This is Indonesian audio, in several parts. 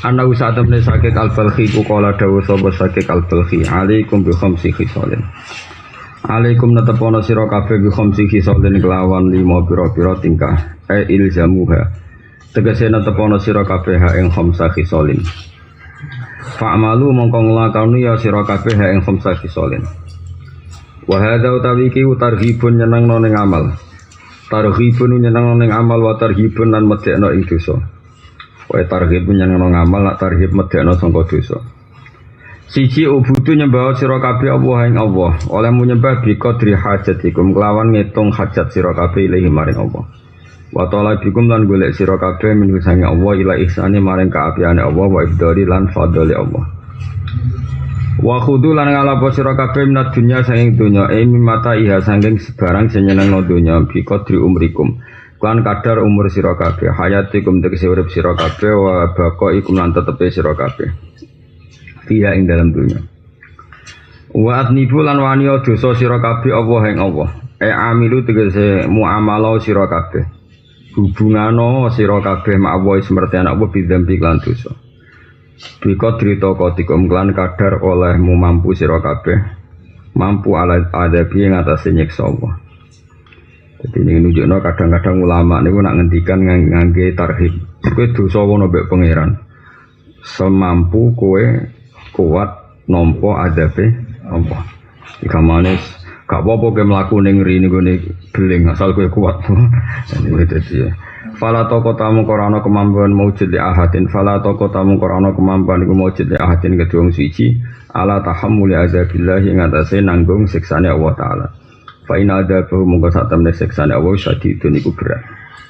Ana usaha temne sakit al-balhi ku kala dawu sapa sakit al-balhi alaikum bi khamsi khisalin. Alaikum natapono sira kabeh bi khamsi khisalin kelawan 5 pira-pira tingkah ilzamuha. Tegese natapono sira kabeh ha ing khamsa khisalin. Fa'malu mongko nglakoni ya sira kabeh ha ing khamsa khisalin. Wa hadza utawi iki targhibun nyenengno ning amal. Targhibun nyenengno ning amal wa targhibun lan medekno ing dosa. Wae targhib nyenengno ngamal nak targhib medekno sangka dosa. Siji ubudu nyembah sira kabeh Allah ing Allah, oleh menyembah bi qadri hajatikum kelawan ngitung hajat sira kabeh ilahi maring Allah. Wa ta'ala bikum lan golek sira kabeh min sange Allah ila ihsani maring kaapiane Allah wa ibdari lan fadhole Allah. Wa khudu lan ngalapo sira kabeh minat dunya saking donya mata iha saking sebarang sing nyenengno donya bi qadri umrikum. Kan kadar umur sira kabeh hayatikum tegese urip sira kabeh wa baqaikum lan tetepe sira kabeh iya ing dalam dunya wa atnibu lan wani dosa sira kabeh Allah ing Allah amilu tegese muamalah sira kabeh hubungano sira kabeh mak Allah semerti anak Allah bidzambi lan dosa bika drita kotikum lan kadar olehmu mampu sira kabeh mampu ala adabi ing atase nyiksa Allah. Jadi ini nunjukno kadang-kadang ulama niku nak ngendikan ngangge tarhib. Kowe dosa wono mbek pangeran. Semampu kowe kuat nampa adabe Allah. Ikamane gak apa-apa kowe mlaku ning ngene beling asal kowe kuat. Ini dadi ya. Fala taqatamu qarana kemampuan maujud li ahadin fala taqatamu qarana kemampuan iku maujud li ahadin kedua suci ala tahammuli azabillah ing atase nanggung siksane Allah taala. Fa ina adabahu mongko sak temne siksane Allah sadidun iku berat.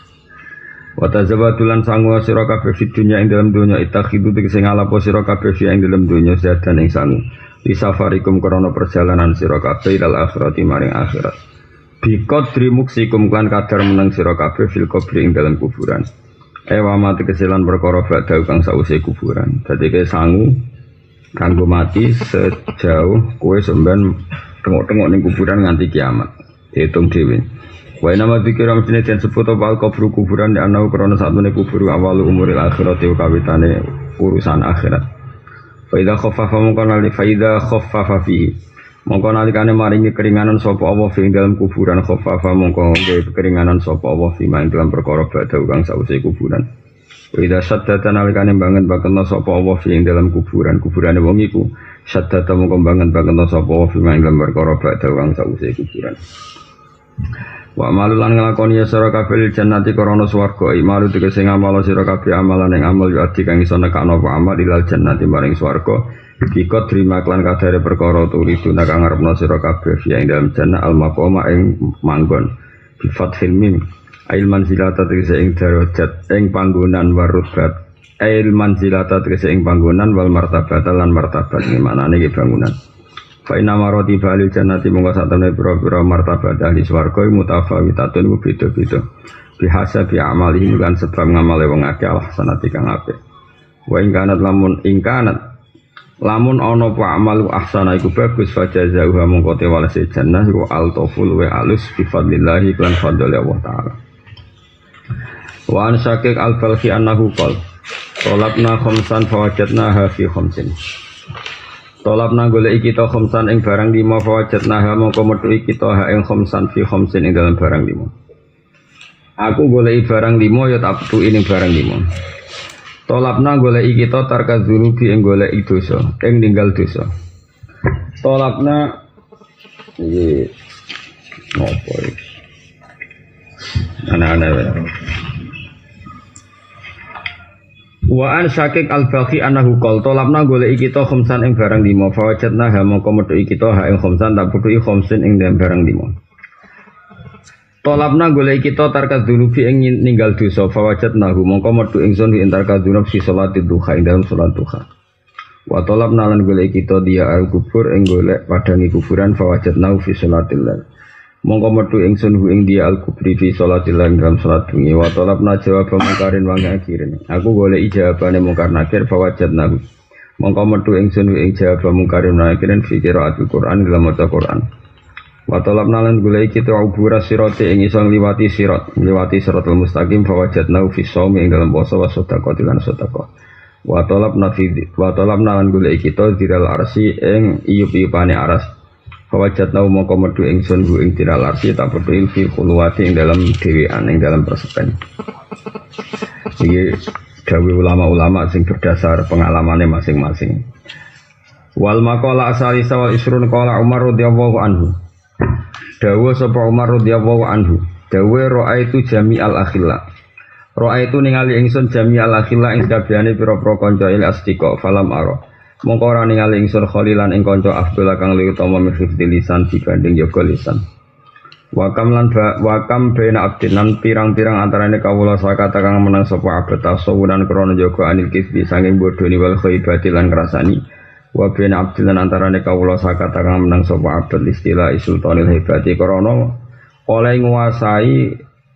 Wa tazabatulan sangu sira kabeh fi dunya ing dalam dunya itakhidu tegese ngalapo sira kabeh fi ing dalam dunya zadan ing sangu. Li safarikum krana perjalanan sira kabeh ilal akhirati maring akhirat. Bi qadri muksikum kan kadar meneng sira kabeh fil qabri ing dalam kuburan. Ewa mati keselan perkara badhe kang sause kuburan. Dadi ke sangu kanggo mati sejauh kowe sampean tengok-tengok ning kuburan nganti kiamat. Hitung dhewe. Wa nama dzikra mestine den sebut apa kubur kuburan ya ana krana satune kubur awal umuril akhirat kawitane urusan akhirat. Fa idza khaffafa fi mongko nalikane maringi keringanan sapa Allah fi dalam kuburan khaffafa mongko nggih keringanan sapa Allah fi maing dalam perkara badhe kang sause kuburan. Wa idza saddata nalikane bangen sapa Allah fi dalam kuburane wong iku saddata mongko bangen sapa wa fi dalam perkara badhe kang sause kuburan. Wa amalan nglakoni ya sira kabeh jannati krana swarga imalu tegese ngamal sira kabeh amalan ing amal yo adi kang iso nekakno apa amal ilal jannati maring swarga dikot terima klan kadare perkara turidu nak ngarepno sira kabeh ya ing dalam jannah al maqama ing manggon bi fathil mim ail manzilata tegese ing darajat ing panggonan warubat ail manzilata tegese ing panggonan wal martabat lan martabat iki maknane iki bangunan. Fa inna marati balil jannati mongko satene pira-pira martabat ahli swarga mutafawitatun ku beda-beda. Bihasa bi amali lan sebab ngamale wong akeh Allah sanati kang apik. Wa ingkanat lamun ana apa amalu ahsana iku bagus fa jazaa'uha mongko te walase jannah iku altaful wa alus bi fadlillah lan fadlile Allah taala. Wa an syakik al-falhi annahu qol talabna khamsan fawajadnaha fi khamsin. Talabna golek kita khamsan ing barang 5 fawajadnaha mongko metuhi kita ha ing khamsan fi khamsin ing dalam barang 5. Aku golek barang 5 ya tak petuhi ning barang 5. Talabna golek kita tarka dzunubi ing golek dosa ing ninggal dosa. Talabna iki opo iki? Ana-ana wa an syakik al-baqi annahu qol talabna golek kita khamsan ing barang 5 fawajadna ha mongko metuhi kita ha ing khamsan tak putuhi khamsin ing barang 5. Talabna golek kita tarka dzunubi ing ninggal dosa fawajadna hu mongko metu ingsun ing tarka dzunub fi sholati duha ing dalam salat duha. Wa talabna lan golek kita dia al-kubur ing golek padangi kuburan fawajadna fi sholatil lail. Mongko metu ingsun hu ing dia al-kubri fi sholatil lail dalam salat bengi wa talabna jawab mungkarin wa nakirin. Aku golek jawabane mungkar nakir fawajadna. Mongko metu ingsun hu ing jawab mungkarin wa nakirin fi qiraatul Qur'an dalam maca Qur'an. Wa talabna lan golek kita ubura sirate ing iso ngliwati siratal mustaqim fawajadna fi shaumi ing dalam puasa wa sedekah lan sedekah. Wa talabna lan golek kita diral arsi ing iyup-iyupane aras. Fawajatna mongko medu ingsun ku ing diral arsi tak perlu ilfi khuluwati ing dalam dhewean ing dalam persepen. Iki dawuh ulama-ulama sing berdasar pengalamane masing-masing. Wal maqala asali sawal isrun qala Umar radhiyallahu anhu. Dawuh sapa Umar radhiyallahu anhu. Dawuh ra'aitu jami'al akhilla. Ra'aitu ningali ingsun jami'al akhilla ing kabehane pira-pira kanca il astika falam ara. Mongko ora ningali ingsun khalilan ing kanca afdal kang luwih utama mihfdi lisan dibanding yoga lisan. Wakam baina abdin lan pirang-pirang antarane kawula sakata kang menang sapa abad tasawuran krana jaga anil kisbi sanging bodoni wal khaibati lan ngrasani. Wa baina abdin lan antarane kawula sakata kang menang sapa abad istilah sultanil haibati krana oleh nguasai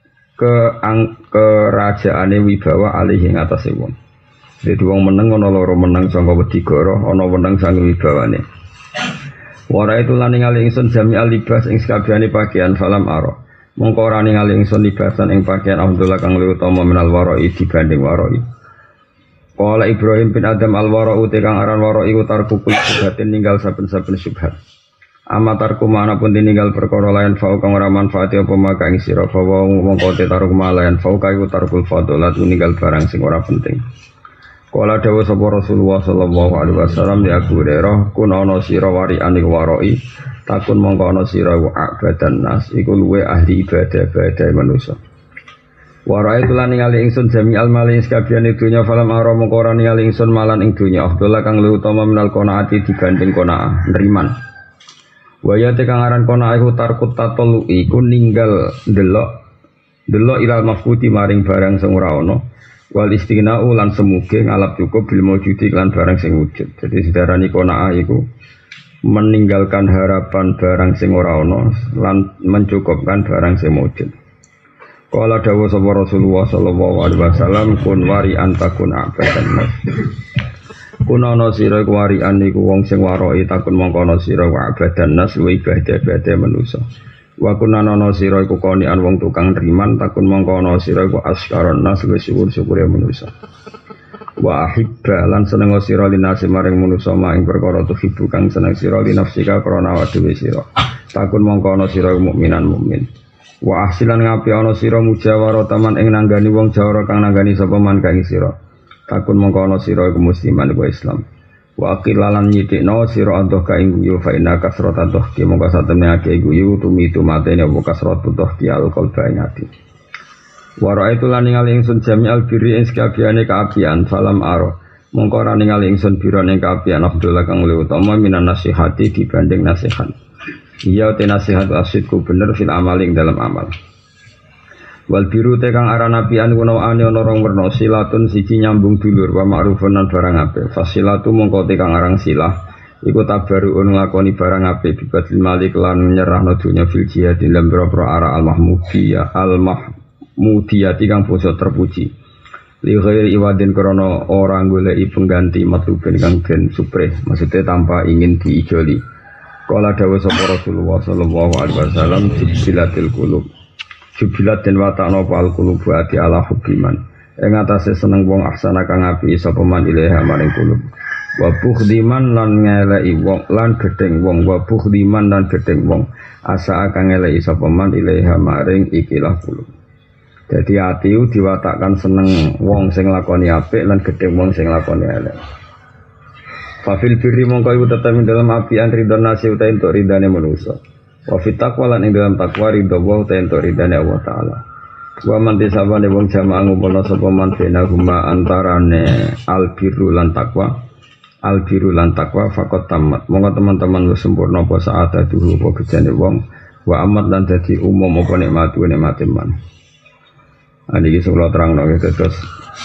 kerajaane wibawa alih ing atase wong. Dadi wong meneng ana loro meneng saka Wedigara, ana meneng sanging wibawane. Wara itu lan ningali ingsun jami'al libas ing sakabehane pakaian falam ara. Mongko ora ningali ingsun libasan ing pakaian Abdullah kang luwih utama minal wara'i dibanding wara'i. Qala Ibrahim bin Adam al-wara'u te kang aran wara'i utarku subhatin ninggal saben-saben subhat. Amatarku manapun tininggal perkara lain fau kang ora manfaati apa maka ing sira fawa mongko te taruh malayan fau kae utarkul fadalat ninggal barang sing ora penting. Kala dawuh sapa Rasulullah sallallahu alaihi wasallam di Abu Hurairah kun ana sira wari anik waroi takun mongko ana sira wa abadan nas iku luwe ahli ibadah manusa. Warai tulan ningali ingsun jami'al mali sakabehane dunya falam ara mongko ora ningali ingsun malan ing dunya Abdullah kang luwih utama minal qanaati dibanding qanaah nriman. Waya te kang aran qanaah iku tarkut tatolu iku ninggal delok ilal mafkuti maring barang sing ora ana. Wal istighna'u lan semuge ngalap cukup bil mawjudi lan barang sing wujud. Jadi sedarani qanaah iku meninggalkan harapan barang sing ora ana lan mencukupkan barang sing wujud. Qala dawuh sapa Rasulullah sallallahu alaihi wasallam kun wari antakun abadan nas. Kun ana sira iku warian niku wong sing waroi takun mongko ana sira wa abadan nas wa ibadah manusa. Wa kunana sira iku konian wong tukang riman takun mongko ana sira iku askaron nas wis syukur-syukure manusa. Wa ahibba lan seneng sira linase maring manusa ing perkara tuhibu kang seneng sira linafsika krana awake dhewe sira. Takun mongko ana sira mukminan mukmin. Wa ahsilan ngapi ana sira mujawara taman ing nanggani wong jawara kang nanggani sapa man kang sira. Takun mongko ana sira iku musliman wa Islam. Wa aqilalan nyidikno sira antuh ka ing guyu fa inna kasrata tuhki mongko satemene ake guyu tumitu matene apa kasratu tuhki alqalba ing ati. Wa raaitu lan ningali ingsun jami'al birri ing sakabehane kaapian falam aro mongko ora ningali ingsun biro ning kaapian Abdullah kang luwih utama minan nasihati dibanding nasihat. Iya te nasihat asidku bener fil amaling dalam amal. Wal biru te kang aran apian kuno ane ana rong werna silatun siji nyambung dulur wa ma'rufun lan barang apik. Fasilatu mongko te kang aran silah iku tabaruun nglakoni barang apik bibadil malik lan nyerahno dunya fil jihad dalam boro-boro ara al mahmudiyah kang basa terpuji. Li ghairi iwadin krana ora goleki pengganti matlubin kang den supreh maksudnya tanpa ingin diijoli. Kala dawuh sapa Rasulullah sallallahu alaihi wasallam jibilatil qulub. Jubilat den watakno pal kulubu ati ala hubiman ing atase seneng wong ahsana kang apik sapa man ilaha maring kulub wa bukhdiman lan ngeleki wong lan gedeng wong wa bukhdiman lan gedeng wong asa kang ngeleki sapa man ilaha maring ikilah kulub. Dadi ati diwatakkan seneng wong sing lakoni apik lan gedeng wong sing lakoni elek. Fafil birri mongko iku tetep dalam apian ridho nasi utahe entuk ridane manusa. Wa fit taqwa lan ing dalam takwa ridho wa ta'ala ridane Allah taala. Wa man tisabane wong jamaah ngumpulna sapa man bena huma antarane albirru lan takwa. Albirru lan takwa faqat tamat. Monggo teman-teman wis sempurna apa saat dulu apa bejane wong wa amat lan dadi umum apa nikmate man. Niki kula terangno terus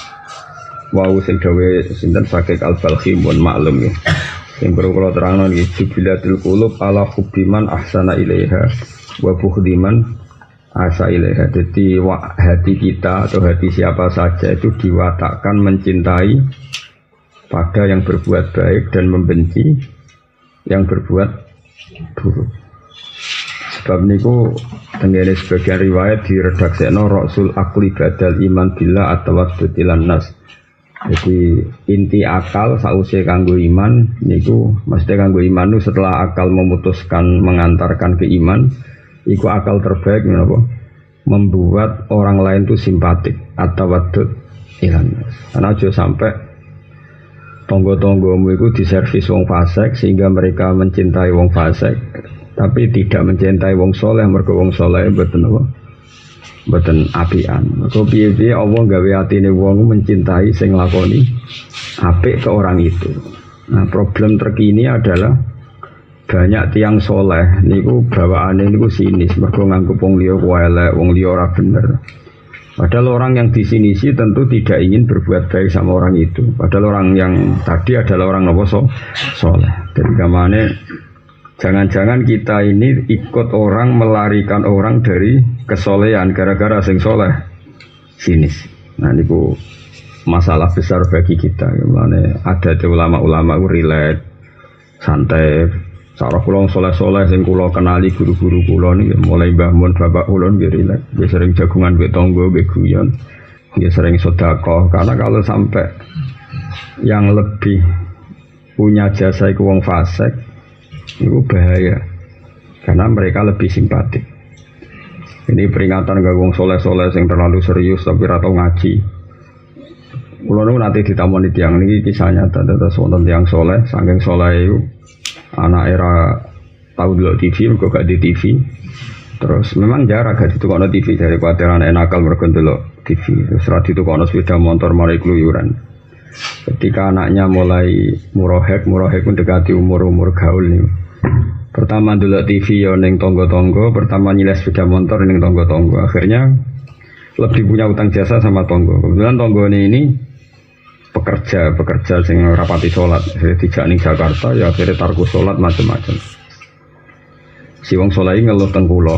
wau sing dawuh sinten Sakik Al-Balkhi mun maklum ya. Yang perlu kalau terangkan ini jubilatil qulub ala hubbiman ahsana ilaiha wa bukhdiman asa ilaiha. Jadi hati kita atau hati siapa saja itu diwatakkan mencintai pada yang berbuat baik dan membenci yang berbuat buruk. Sebab niku tenggene sebagian riwayat diredaksekno Rasul akli badal iman billah atau wasdutilan nas. Jadi inti akal sause kanggo iman niku mesti kanggo iman itu setelah akal memutuskan mengantarkan ke iman, iku akal terbaik menapa? Membuat orang lain itu simpatik atau wadud ilan. Karena aja sampai tonggo-tonggomu itu diservis wong fasik sehingga mereka mencintai wong fasik, tapi tidak mencintai wong soleh mergo wong soleh mboten apa? Mboten apian. Mergo piye-piye Allah gawe atine wong mencintai sing nglakoni apik ke orang itu. Nah, problem terkini adalah banyak tiang soleh niku bawaane niku sinis mergo nganggep wong liya kuwi elek, wong liya ora bener. Padahal orang yang disinisi tentu tidak ingin berbuat baik sama orang itu. Padahal orang yang tadi adalah orang apa soleh. Jadi kamane jangan-jangan kita ini ikut orang melarikan orang dari kesolehan gara-gara sing soleh sinis. Nah niku masalah besar bagi kita. Kamane ada ulama-ulama relate santai. Cara kula soleh-soleh sing kula kenali guru-guru kula niki mulai Mbah Mun bapak kula nggih rilek, nggih sering jagungan mbek tangga, mbek guyon, nggih sering sedekah. Karena kalau sampai yang lebih punya jasa iku wong fasik, itu bahaya. Karena mereka lebih simpatik. Ini peringatan ke wong soleh-soleh sing terlalu serius tapi ora tau ngaji. Kula niku nanti ditamoni tiyang niki kisah nyata dados wonten tiyang soleh, saking soleh iku anak era tahu dulu TV, mereka gak di TV. Terus memang jarak gak ditukokno TV dari kuatiran enakal mereka dulu TV. Terus rati ditukokno sepeda motor mulai keluyuran. Ketika anaknya mulai murohek pun dekati umur gaul nih. Pertama dulu TV ya neng tonggo-tonggo, pertama nilai sepeda motor neng tonggo-tonggo. Akhirnya lebih punya utang jasa sama tonggo. Kebetulan tonggo ini pekerja sing rapati sholat tidak ning Jakarta ya akhirnya tarku sholat macam-macam. Si wong soleh ngeluh teng kula.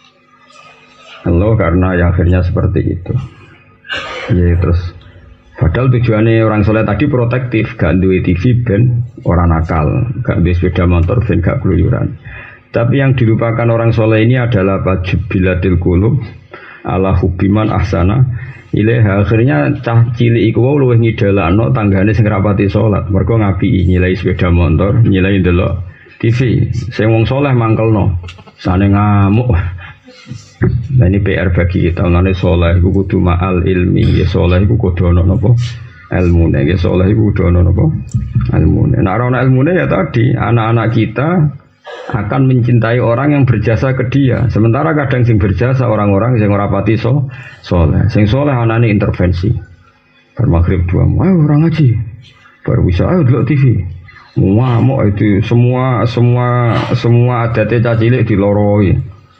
Ngeluh karena ya akhirnya seperti itu. Ya terus padahal tujuannya orang soleh tadi protektif, gak duwe TV ben orang nakal, gak duwe sepeda motor ben gak keluyuran. Tapi yang dilupakan orang soleh ini adalah jubilatil qulub ala hubbiman ahsana. Ilaiha akhirnya cah cilik iku wae luwih ngidolakno tanggane sing rapati salat. Mergo ngapiki nyilai sepeda motor, nyilai ndelok TV. Sing wong saleh mangkelno. Sane ngamuk. Nah ini PR bagi kita. Mulane saleh iku kudu ma'al ilmi. Ya saleh iku kudu ana napa? Ilmune. Ya saleh iku kudu ana napa? Ilmune. Nek ora ana ilmune ya tadi anak-anak kita akan mencintai orang yang berjasa ke dia. Sementara kadang sing berjasa orang-orang yang ora pati soleh. Sing soleh anane intervensi. Bar maghrib 2, ayo orang ngaji. Baru bisa ayo delok TV. Ngamuk itu semua adatnya cacilik diloroi.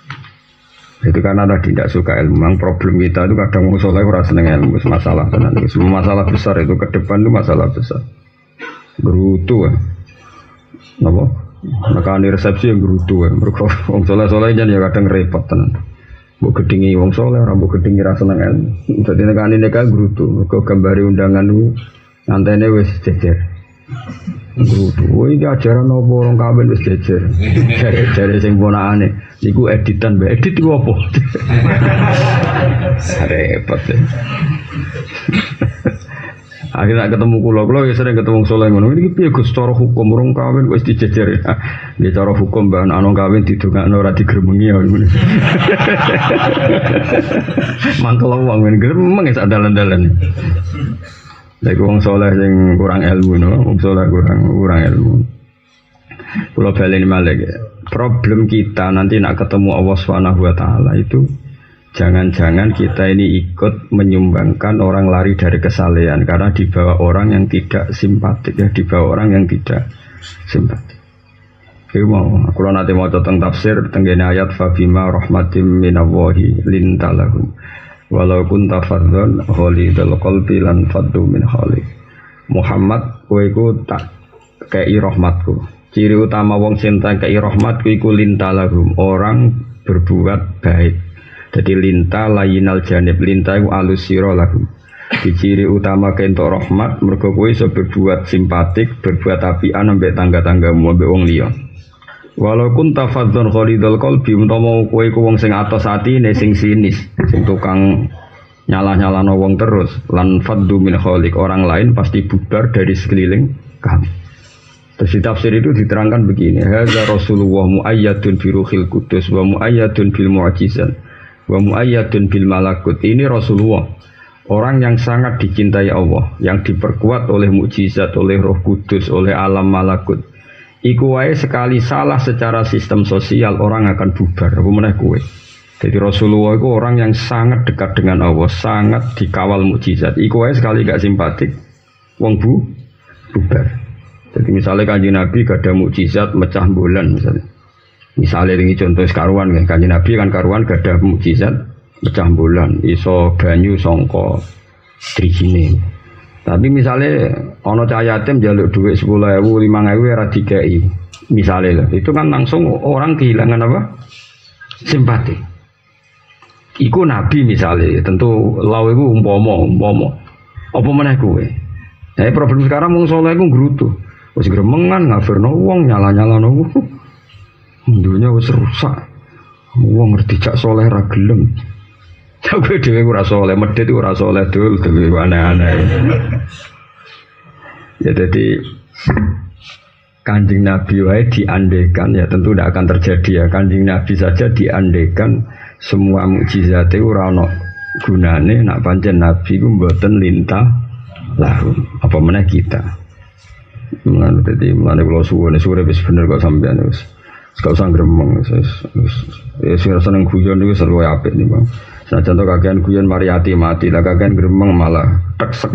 Itu karena tadi tidak suka ilmu. Memang problem kita itu kadang wong soleh ora seneng ilmu, masalah tenan. Semua masalah besar itu ke depan itu masalah besar. Berutu. Napa? Maka di resepsi yang gerutu ya, mereka wong soleh jan ya kadang repot tenan. Mbok gedhingi wong soleh, ora mbok gedhingi ra seneng ilmu. Dadi nekane nek gerutu, mergo gambare undangan ku ngantene wis jejer. Gerutu, iki ajaran apa orang kawin wis jejer. Jare sing ponakane, iku editan mbak, edit iku apa? Repot ya. Akhirnya ketemu kula ya sering ketemu soleh ngono. Iki piye Gus cara hukum urung kawin wis dijejer. Nggih cara hukum mbah ana kawin didongakno ora digremengi ya ngono. Mangkel wong men gremeng sak dalan-dalan. Lha wong soleh sing kurang ilmu no, wong soleh kurang ilmu. Kula baleni malih. Problem kita nanti nak ketemu Allah Subhanahu wa taala itu jangan-jangan kita ini ikut menyumbangkan orang lari dari kesalehan karena dibawa orang yang tidak simpatik ya, dibawa orang yang tidak simpatik. Oke mau, aku nanti mau tentang tafsir tentang ayat fabima rahmatim minallahi lintalahum walau kunta fadzon ghalidul qalbi lan faddu min halik. Muhammad kowe iku tak kei rahmatku. Ciri utama wong cinta kei rahmatku iku lintalahum, orang berbuat baik. Jadi linta layinal janib, linta itu alusiro lahum. Di ciri utama kentok rahmat, mergo kowe iso berbuat simpatik, berbuat apian ambek tangga-tanggamu ambek wong liya. Walaupun tafadzon khalidul qalbi, umpama kowe ku wong sing atos atine, sing sinis, sing tukang nyalah-nyalano wong terus lan faddu min khaliq, orang lain pasti bubar dari sekeliling kamu. Terus di tafsir itu diterangkan begini, hadza Rasulullah muayyadun bi ruhil qudus wa muayyadun bil mu'jizat wa muayyadun bil malakut. Ini Rasulullah, orang yang sangat dicintai Allah, yang diperkuat oleh mukjizat, oleh Roh Kudus, oleh alam malakut. Iku wae sekali salah secara sistem sosial orang akan bubar. Apa meneh kowe? Jadi Rasulullah itu orang yang sangat dekat dengan Allah, sangat dikawal mukjizat. Iku wae sekali gak simpatik, wong bubar. Jadi misalnya Kanjeng Nabi gak ada mukjizat mecah bulan misalnya. Misalnya ini contoh karuan kan, Kanjeng Nabi kan karuan gak ada mukjizat mecah bulan, iso banyu songko trijine. Tapi misalnya ono cahaya yatim jaluk duit 10.000, 5.000 ora dikai. Misalnya lah, itu kan langsung orang kehilangan apa? Simpati. Iku Nabi misalnya, tentu law iku umpama. Apa meneh kowe? Nah, problem sekarang wong saleh iku ngrutu. Wis gremengan ngafirno wong nyala-nyalano wong. Dunya wis rusak. Wong ngerti cak saleh ra gelem. Kowe dhewe ora saleh, medhit ora saleh dul aneh-aneh. Ya jadi Kanjeng Nabi wae diandekan ya tentu tidak akan terjadi ya. Kanjeng Nabi saja diandekan semua mukjizat itu ora ono gunane nak pancen Nabi ku mboten lintah lahu. Apa meneh kita. Mulane dadi kula suwune wis bener kok sampeyan wis. Gak usah gremeng wis seneng guyon niku seru apik nih Bang. Nah contoh kakean guyon mari mati lah kakean gremeng malah teksek.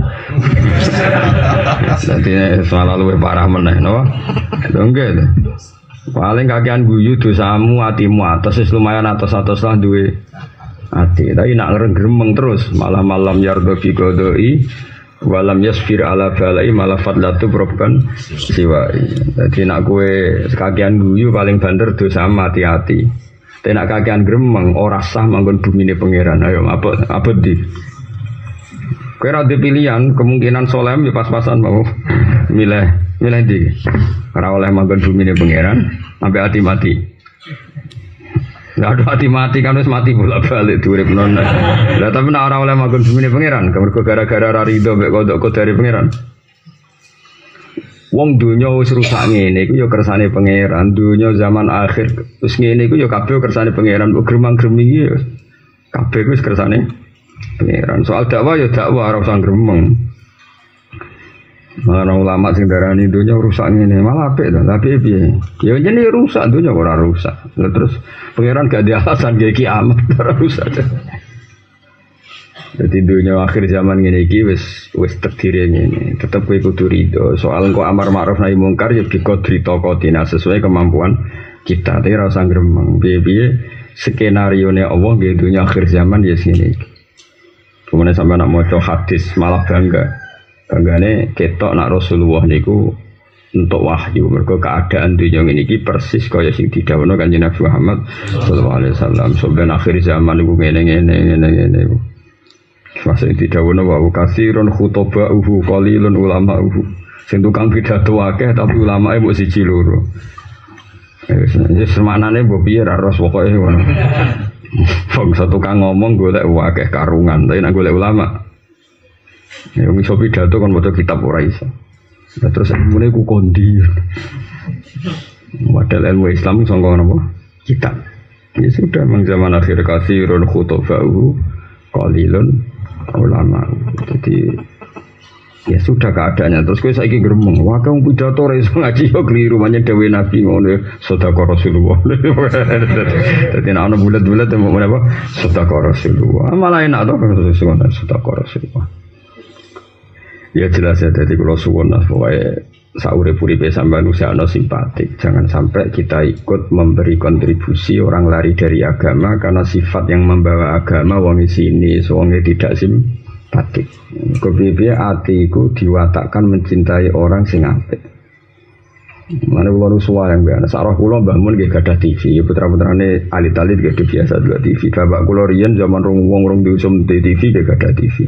Dadi malah luwih parah meneh napa? Nggih. Paling kakean guyu dosamu atimu atas wis lumayan atas-atas lah duwe ati. Tapi nak gremeng terus malah malam yardo fi qodoi walam yasfir ala balai malah fadlatu probkan siwai. Jadi nak kue kakean guyu paling banter dosamu hati-hati. Tapi nak kakean gremeng ora sah manggon bumine pangeran. Ayo apa di? Kowe ora pilihan, kemungkinan soleh ya pas-pasan mau milih di. Ora oleh manggon bumine pangeran sampai hati mati. Enggak ada hati mati kan wis mati bolak-balik urip non. Lah tapi nek ora oleh manggon bumine pangeran, mergo gara-gara ora rido mek kodok dari pangeran. Wong dunya wis rusak ngene iku ya kersane pangeran. Dunya zaman akhir wis ngene iku ya kabeh kersane pangeran. Kok gremang-greming iki ya kabeh wis kersane pangeran. Soal dakwah ya dakwah ora usah gremeng. Malah ulama sing darani dunya rusak ngene malah apik to. Tapi piye? Ya jenenge rusak dunya ora rusak. Lah terus pangeran gak ada alasan kayak kiamat ora rusak. Jadi dunia akhir zaman ini wis terdiri ini. Tetap kowe kudu rido. Soal kok amar ma'ruf nahi mungkar ya biqadri taqatina sesuai kemampuan kita. Tapi ora usah gremeng. Piye-piye skenario ne Allah nggih dunia akhir zaman ya sini. Kemudian sampai nak maca hadis malah bangga. Banggane ketok nak Rasulullah niku untuk wahyu. Mergo keadaan dunia ini persis kaya sing didhawuhna Kanjeng Nabi Muhammad sallallahu alaihi wasallam. Sampai akhir zaman niku ngene. Masa ini didhawuhna wa katsirun khutoba'uhu qalilun ulama'uhu. Sing tukang pidato akeh tapi ulamae mbok siji loro. Wis semaknane mbok piye ra ros pokoke ngono. Wong tukang ngomong golek akeh karungan, tapi nek golek ulama ya wong iso pidato kon maca kitab ora iso. Terus ilmune ku kondi. Model ilmu Islam sangka napa? Kitab. Ya sudah mang zaman akhir katsirun khutoba'uhu qalilun ulama. Jadi ya sudah keadaannya. Terus kowe saiki gremeng, wah kamu pidato ora iso ngaji yo kliru manya dewe Nabi ngono sedekah Rasulullah. Dadi nek ana bulat-bulat mau apa? Sedekah Rasulullah. Malah enak to kalau sedekah Rasulullah. Ya jelas ya dadi kula suwun pokoke saurip-uripe sampean usahana simpatik. Jangan sampai kita ikut memberi kontribusi orang lari dari agama karena sifat yang membawa agama wong sini wonge tidak simpatik. Kepiye atiku diwatakkan mencintai orang sing apik. Mane kula nusuwa yang biasa sarah kula Mbah Mun nggih gadah TV, putra-putrane alit-alit gadah biasa dua TV. Bapak kula riyen zaman wong diusum TV nggih gadah TV.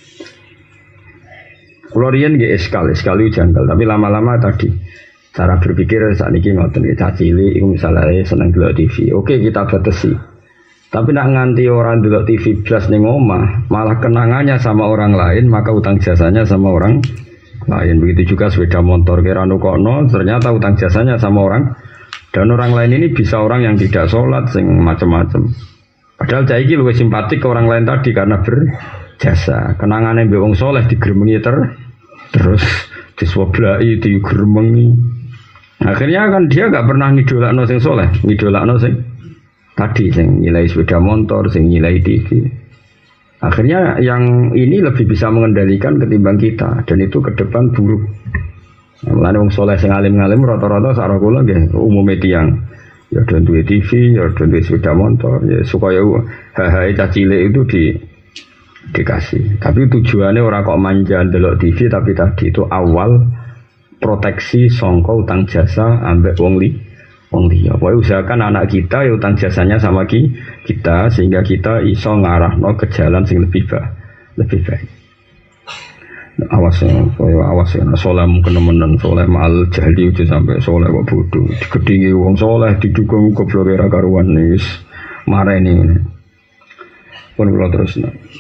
Kulorian gak sekali janggal, tapi lama-lama tadi cara berpikir saat ini ngoten kita cilik, misalnya senang dulu TV. Oke kita batasi, Tapi nak nganti orang delok TV blas ning omah, malah kenangannya sama orang lain, maka utang jasanya sama orang lain. Begitu juga sepeda motor kira nukokno, ternyata utang jasanya sama orang, dan orang lain ini bisa orang yang tidak sholat, sing macam-macam. Padahal cah iki luwih simpatik ke orang lain tadi karena berjasa. Kenangannya mbek wong soleh digremengi terus diswoblai, digremengi. Akhirnya kan dia gak pernah ngidolakno sing soleh, ngidolakno sing tadi, sing nilai sepeda motor, sing nilai TV. Akhirnya yang ini lebih bisa mengendalikan ketimbang kita, dan itu ke depan buruk. Mulane wong soleh sing alim-alim rata-rata sak kula nggih umume tiyang ya do duwe TV, ya do duwe sepeda motor, ya supaya hahae cah cilik itu dikasih. Tapi tujuannya ora kok manja ndelok TV, tapi tadi itu awal proteksi sangka utang jasa ambek wong liya. Pokoke usahakan anak kita ya utang jasanya sama kita sehingga kita iso ngarahno ke jalan sing lebih baik. Awas ya, soleh mungkin temenan, soleh mal jahli udah sampai soleh kok bodoh. Digedingi wong soleh didukung goblok era karuan nih, marah ini. Pun kalau terus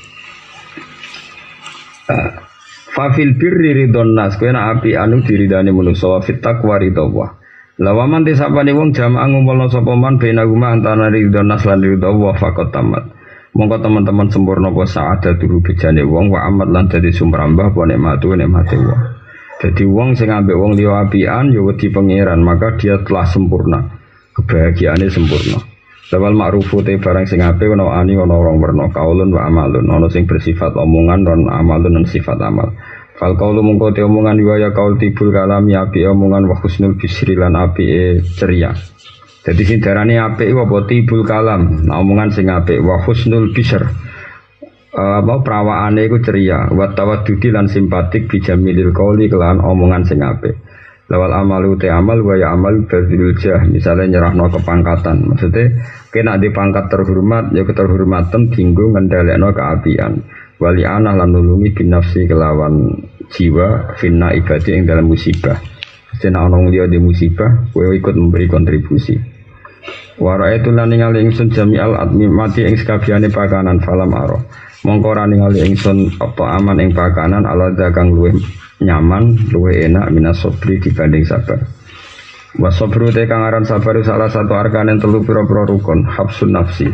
fafil birri ridon nas, kena api anu diridani manusia, fit taqwa ridawah. Lawaman tisapane wong jamaah ngumpulna sapa man bainaguma antara ridon nas lan ridawah faqat tamat. Monggo teman-teman sempurna apa saada turu bejane wong wa amat lan dadi sumber ambah apa nikmate wong. Dadi wong sing ambek wong liya apian ya wedi pangeran, maka dia telah sempurna. Kebahagiaane sempurna. Lawal ma'rufu te barang sing apik ana ani ana rong werna kaulun wa amalun, ana sing bersifat omongan lan amalun lan sifat amal. Fal kaulu mongko te omongan ya kaul tibul kalami api omongan wa husnul bisri lan api ceria. Jadi sing darane apik iku apa tibul kalam, nah omongan sing apik wa husnul bisr. Apa prawakane iku ceria, wa tawaddudi lan simpatik bijamilil qauli kelan omongan sing apik. Lawal amalu te amal wa ya amal bazilul jah, misalnya nyerahno kepangkatan. Maksudnya kena di pangkat terhormat ya keterhormatan tinggu ngendhalekno keapian. Wali ana lan nulungi binafsi kelawan jiwa finna ibadi ing dalam musibah. Sena ana liya di musibah kowe ikut memberi kontribusi. Wara itu lan ningali ingsun jami'al admi mati ing sakabehane pakanan falam aro. Mongko ora ningali ingsun apa aman ing pakanan ala kang luwih nyaman, luwih enak minas sabri dibanding sabar. Wa sabru te kang aran sabar salah satu arkanen telu pira-pira rukun, habsun nafsi.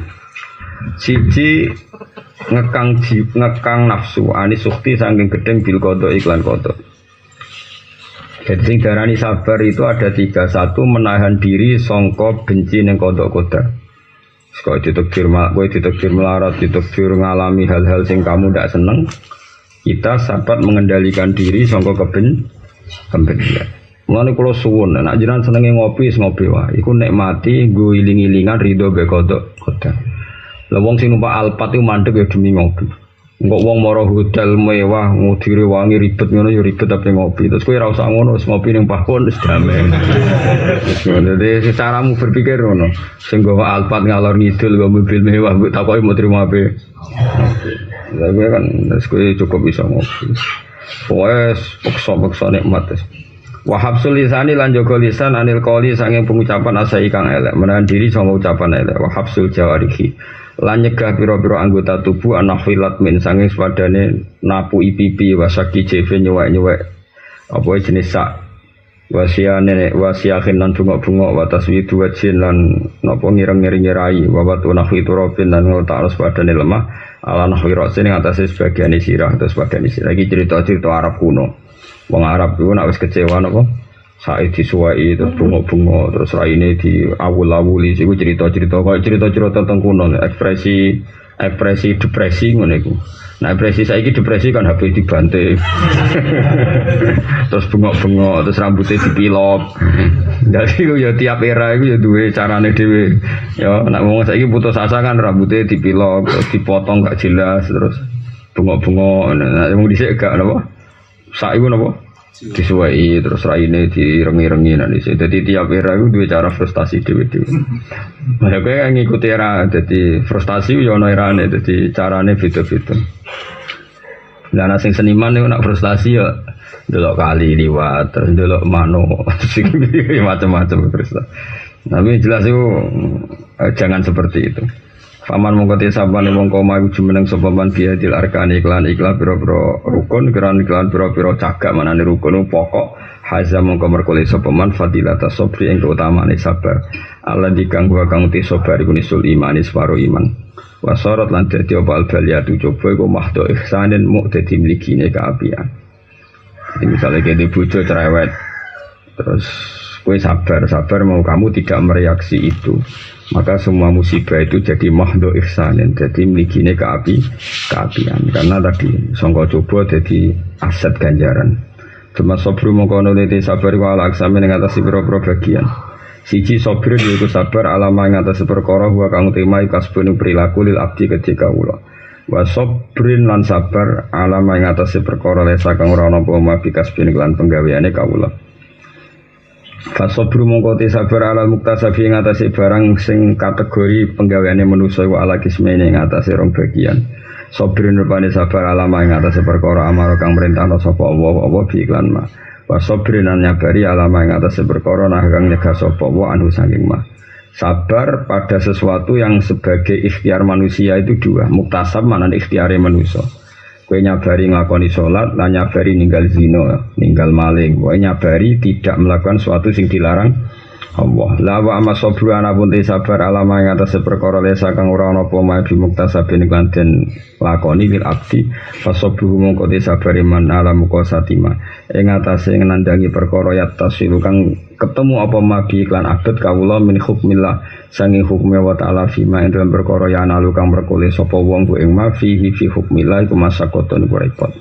Siji ngekang nafsu ani sukti saking gedeng bil qada iklan qada. Jadi sing darani sabar itu ada 3. 1 menahan diri sangka benci ning qada-qadar. Kowe ditakdir melarat, ditakdir ngalami hal-hal sing kamu ndak seneng. Kita sabar mengendalikan diri sangka kebencian. Mulane kula suwun nek jenengan senenge ngopi wae. Iku nikmati nggo iling-ilingan ridho be qada-qadar. Lah wong sing numpak Alphard iku mandeg ya demi ngopi. Engko wong mara hotel mewah ngudire wangi ribet ngono ya ribet tapi ngopi. Terus kowe ora usah ngono, wis ngopi ning pahon wis damai. Jadi secaramu berpikir ngono. Sing gawa Alphard ngalor ngidul gawa mobil mewah mbok takoki mau trimo ape. Lah kowe kan wis kowe cukup bisa ngopi. Wes peksa nikmat wis. Wa habsul lisani lan jaga lisan anil qauli saking pengucapan asai kang elek, menahan diri sama ucapan elek. Wa habsul jawarihi lan nyegah pira-pira anggota tubuh anahwilat min sange swadane napu pipi wasaki jeve nyuwek-nyuwek apa jenis sak wasiahin lan bungok-bungok wa taswidu wajhin lan napa ngireng-ngiring rai wa watu nahwi turabin lan ngletak swadane lemah ala nahwi rasin ing atase sebagian sirah terus swadane sirah iki cerita-cerita Arab kuno. Wong Arab iku nek wis kecewa napa sae disuwai terus bunga-bunga terus raine di awul-awuli iku cerita-cerita kaya cerita-cerita tentang kuno ekspresi depresi ngono iku. Nah depresi saiki depresi kan HP dibanting. Terus bunga-bunga terus rambutnya dipilok. Jadi ya tiap era iku ya duwe carane dhewe. Ya nek wong saiki putus asa kan rambutnya dipilok terus dipotong gak jelas terus bunga-bunga. Nah wong dhisik gak napa? Saiki napa? Disuwai terus raine direngi-rengi nanti. Jadi tiap era itu dua cara frustasi dewe-dewe. Mereka yang ngikuti era, jadi frustasi yo ono erane, jadi carane beda-beda. Dan asing seniman itu nak frustasi ya, delok kali liwat, terus delok mano, macam-macam frustasi. Tapi jelas itu jangan seperti itu. Faman mongko te sabane wong koma iku jumeneng sapa man biadil arkani iklan pira-pira rukun iklan pira-pira cagak manane rukun pokok haza mongko merkole sapa man fadilata sabri ing keutamaane sabar Allah dikanggo kang te sabar iku nisul iman separo iman wasorot lan dadi apa albaliyatu coba iku mahdo ihsanin mu dadi mligine kaapian. Jadi misalnya kayak di bojo cerewet terus kowe sabar mau kamu tidak mereaksi itu maka semua musibah itu jadi mahdo ihsanin jadi mligine keapian karena tadi sangka coba jadi aset ganjaran. Cuma sabru mongko nuliti sabar wa ala aksame ning atase pira-pira bagian. Siji sabr yaiku sabar alama ing atase perkara wa kang temai kasbun perilaku lil abdi ketika kula. Wa sabrin lan sabar alama ing atase perkara lesa kang ora ana apa mabi kasbun lan penggaweane kawula. Fasabru mongko te sabar ala muktasabi ing atase barang sing kategori penggaweane manusa wa ala kismene ing atase rong bagian. Sabrin rupane sabar alama ing atase perkara amara kang merintahna sapa Allah bi iklan ma. Wa sabrin an nyabari alama ing atase perkara nah kang nyegah sapa wa anu saking ma. Sabar pada sesuatu yang sebagai ikhtiar manusia itu dua. Muktasab maknane ikhtiare manusia. Kowe nyabari nglakoni salat, lan nyabari ninggal zina, ninggal maling. Kowe nyabari tidak melakukan sesuatu sing dilarang Allah. La wa amma sabru ana pun sabar alama ing atase perkara lesa kang ora ana apa mae bimuktasabin lan den lakoni lil abdi. Fasabru mongko sabar iman ala muqasatima. Ing atase nandhangi perkara yatasilu kang ketemu apa mabi iklan abad kawula min hukmillah sangi hukme wa ta'ala fima ing dalam perkara ya analu kang merkole sapa wong ku ing ma fihi fi hukmillah iku masakotun ku repot.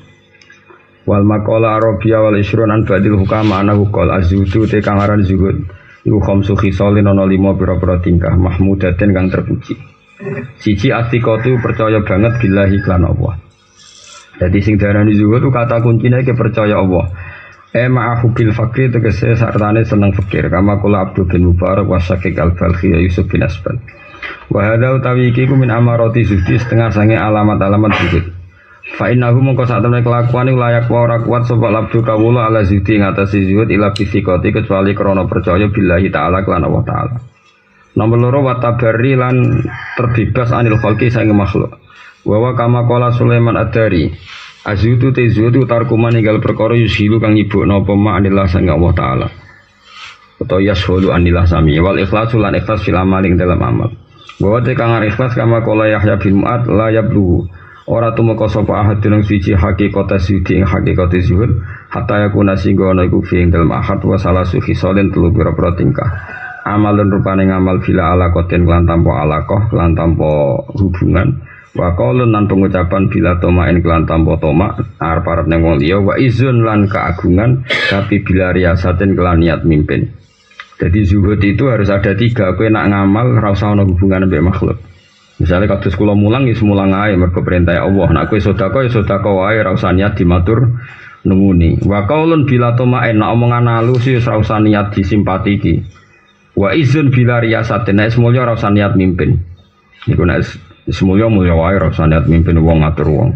Wal maqala arabiyya wal isrun an badil hukama ana hukal azudu te kang aran zuhud iku khamsu khisalin ana 5 pira-pira tingkah mahmudaten kang terpuji. Siji atiqatu percaya banget billahi lan Allah. Jadi sing darani zuhud itu kata kuncine ke percaya Allah. Ma'ahu bil fakir tegese sartane seneng fakir kama kula Abdul bin Mubarak wa Syakik al-Balkhi Yusuf bin Asbal wa hadza utawi iki ku min amarati zuhdi setengah sange alamat-alamat zuhud fa innahu mongko sak temene kelakuane layak wa ora kuat sapa abdu kawula ala zuhdi ngatasi zuhud ila fisikati kecuali krana percaya billahi taala lan Allah taala. Nomor loro wa tabarri lan terbebas anil khalqi sange makhluk wa kama qala Sulaiman ad-Dari azutu te zutu tarkuman ninggal perkara yusilu kang nyibukna apa ma anillah sang Allah taala. Utawa yashhadu anillah sami wal ikhlasu lan ikhlas fil amal ing dalam amal. Bahwa te kang ikhlas kama qala Yahya bin Mu'ad la yablu. Ora tumeka sapa ahad dening siji hakikat zuhud ing hakikat zuhud hatta yakuna singgo ana iku fi ing dalam ahad wa salasu khisalin telu pira-pira tingkah. Amalun rupane ngamal bila alaqatin lan tanpa alaqah lan tanpa hubungan. Wa qaulun lan pengucapan bila tomain kelan tanpa toma arep-arep ning wong liya wa izun lan keagungan tapi bila riasatin kelan niat mimpin. Jadi zuhud itu harus ada 3. Kowe nak ngamal ora usah ana hubungan mbek makhluk. Misalnya kados kula mulang ya semulang ae mergo perintah Allah. Nak kowe sedekah ya sedekah wae ora usah niat dimatur numuni. Wa qaulun bila tomain nak omongan halus ya ora usah niat disimpati iki. Wa izun bila riasatin nek semulya ora usah niat mimpin. Iku nek semulya mulya wae ora usah niat mimpin wong ngatur wong.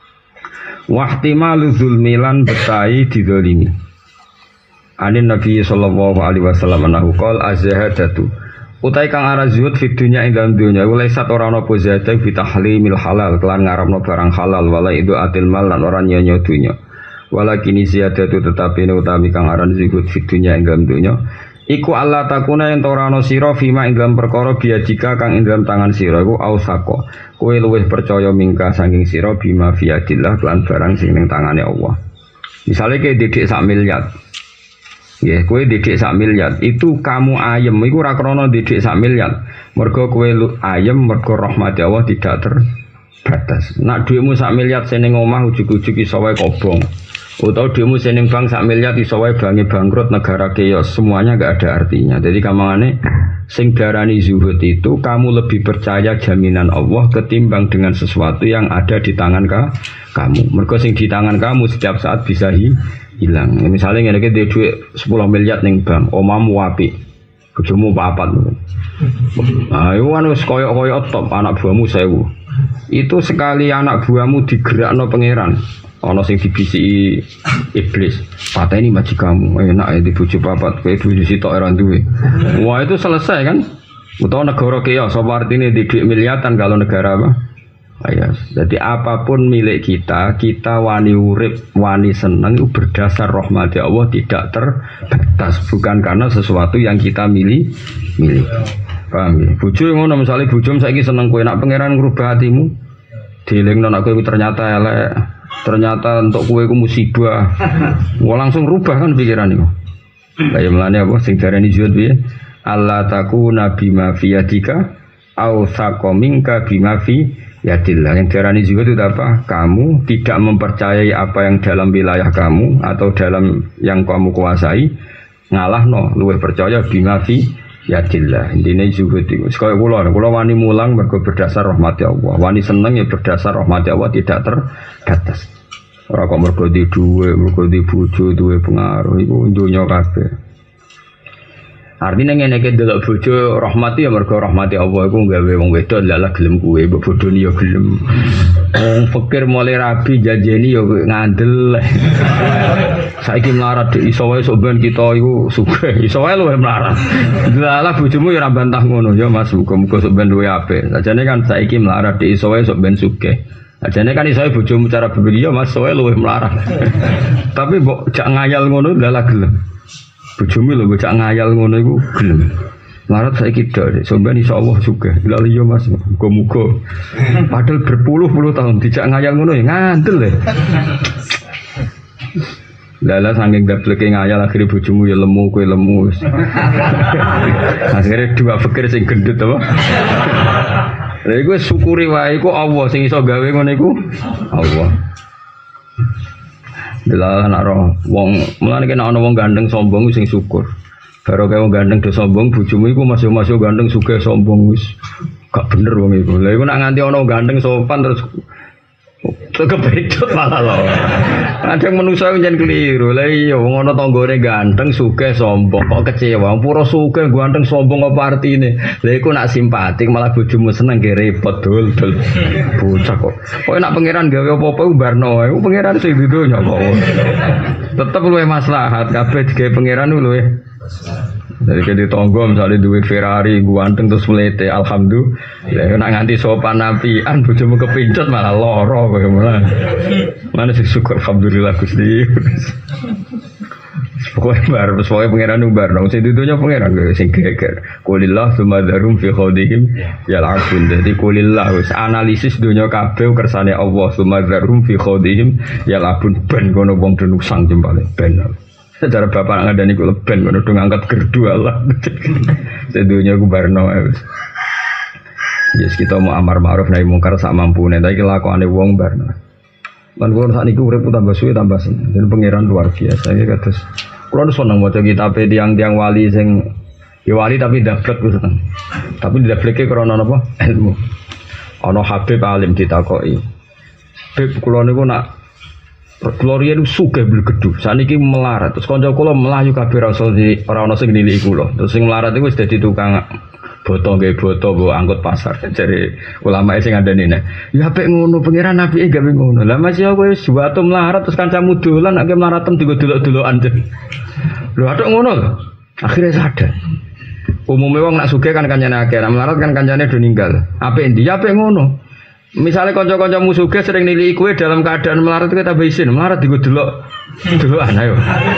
Wahtimalu zulmilan betai didolimi. Anin Nabi sallallahu alaihi wasallam anahu qol az-zahadatu. Utai kang arah zuhud fi dunya ing dalam dunya oleh sat ora ana apa zadah fi tahlimil halal kelan ngarepno barang halal wala itu atil mal lan ora nyonya dunya. Walakin ziyadatu tetapi utami kang aran zuhud fi dunya ing dalam dunya iku Allah takuna yen ora ana sira fima ing dalam perkara biadika kang ing dalam tangan sira iku ausako kowe luwih percaya mingka saking sira bima fiadillah lan barang sing ning tangane Allah. Misale ke didik 1 miliar. Ya, kowe didik 1 miliar itu kamu ayem iku ora krana didik 1 miliar. Mergo kowe ayem mergo rahmat Allah tidak terbatas. Nak dhuwitmu 1 miliar sing ning omah ujug-ujug iso wae kobong. Atau demo seneng bank 1 miliar iso wae bange bangkrut negara keos semuanya enggak ada artinya. Jadi kamangane sing darani zuhud itu kamu lebih percaya jaminan Allah ketimbang dengan sesuatu yang ada di tangan kamu. Mergo sing di tangan kamu setiap saat bisa hilang. Misalnya ngene iki duit 10 miliar ning bank, omamu apik. Bojomu papat. Nah, itu kan wis koyo-koyo top anak buahmu 1000. Itu sekali anak buahmu digerakno pangeran. Ana sing dibisiki iblis, pateni majikanmu, enak ya dibojo papat, kowe bojo sitok ora duwe. Wah itu selesai kan? Utawa negara kios, apa artinya di duit miliatan kalau negara apa? Ayas. Jadi apapun milik kita, kita wani urip, wani seneng itu berdasar rahmat Allah, tidak terbatas, bukan karena sesuatu yang kita miliki. Paham ya? Bojo ngono misalnya bojo saiki seneng kowe nak pangeran ngrubah hatimu. Dielingno nak kowe ternyata elek, ternyata untuk kowe ku musibah. Wah langsung rubah kan pikiran iku. Lah ya mlane apa sing darani zuhud piye? Allah takuna bima fi yadika au saqaminka bima fi yadillah. Yang darani zuhud itu apa? Kamu tidak mempercayai apa yang dalam wilayah kamu atau dalam yang kamu kuasai, ngalahno luwih percaya bima fi yadillah. Intine zuhud iku kaya kula wani mulang mergo berdasar rahmat Allah. Wani seneng ya berdasar rahmat Allah, tidak terbatas. Ora kok mergo di duwe, mergo di bojo duwe pengaruh iku donya kabeh. Artinya ngene iki delok bojo rahmati ya mergo rahmati Allah iku gawe wong wedok lalah gelem kuwe mbok bodoni ya gelem. Fakir mulai rabi janjeni ya ngandel. Saiki melarat iso wae sok ben kita iku sugih. Iso wae luwih melarat. Lalah bojomu ya ora bantah ngono ya Mas, muga-muga sok ben duwe apik. Sajane kan saiki melarat iso wae sok ben sugih. Sajane kan iso bojomu cara berpikir ya Mas, sok wae luwih melarat. Tapi mbok jak ngayal ngono lalah gelem. Bojomu lho bocah ngayal ngono iku gelem. Larat saiki dak, sampeyan insyaallah sugih. Lha iya Mas, muga-muga. Padahal berpuluh-puluh tahun dijak ngayal ngono ya ngandel ya. Lala saking gableke ngayal akhire bojomu ya lemu kowe lemu. Akhire dua fikir sing gendut apa? Lha iku syukuri wae iku Allah sing iso gawe ngono iku Allah. Bila anak roh, wong mulane kena ana wong gandeng sombong sing syukur. Baru kaya wong gandeng do sombong, bojomu iku masuk-masuk gandeng sugih sombong wis gak bener wong iku. Lah iku nak nganti ana gandeng sopan terus kepedhot malah lho. Kadang manusa njen keliru. Lah iya wong ana tanggane gandeng sugih sombong kok kecewa. Pura sugih gandeng sombong apa artine? Lah iku nak simpatik malah bojomu seneng ge repot dul. Bocah kok. Kok nak pangeran gawe apa-apa umbarno wae. Pangeran sing didonya kok. Tetep luwih maslahat kabeh digawe pangeran luwih. Dari ke ditonggo misalnya duwe Ferrari ganteng terus melete alhamdulillah nak nganti sopan napian bojomu kepincet malah loro kowe malah mana sih syukur alhamdulillah Gusti pokoknya pangeran umbar dong sing ditunya pangeran sing geger kulillah sumadharum fi khodihim yal'afun jadi kulillah wis analisis dunya kabeh kersane Allah sumadharum fi khodihim yal'afun ben kono wong denusang jempale ben. Secara bapak ngadani ku leben kono do ngangkat gerdu Allah. Sedunya ku barno wis. Yes kita mau amar ma'ruf nahi mungkar sak mampune, tapi lakone wong barno. Lan kula sakniki urip tambah suwe tambah seneng. Dan pangeran luar biasa iki kados. Kula seneng maca kitabe tiyang-tiyang wali sing ya wali tapi dablek ku seneng. Tapi dableke krana napa? Ilmu. Ana Habib alim ditakoki. Habib kula niku nak Gloria itu sugih blegedu. Saniki melarat. Terus kanca kula melayu kabeh rasul di ora ana sing niliki kula. Terus sing melarat iku wis dadi tukang boto nggih boto mbok angkut pasar. Jare ulama sing ngandani nek ya apik ngono pangeran apike gawe ngono. Lah Mas ya kowe wis buatu melarat terus kancamu dolan nek melaratem digo delok-delokan. Lho atuk ngono lho. Akhire sadar. Umume wong nak sugih kan kancane akeh, nek melarat kan kancane do ninggal. Apik endi? Ya apik ngono. Misalnya kanca-kancamu sugih sering nilai kue dalam keadaan melarat kita tambah isin, melarat digo delokan ayo.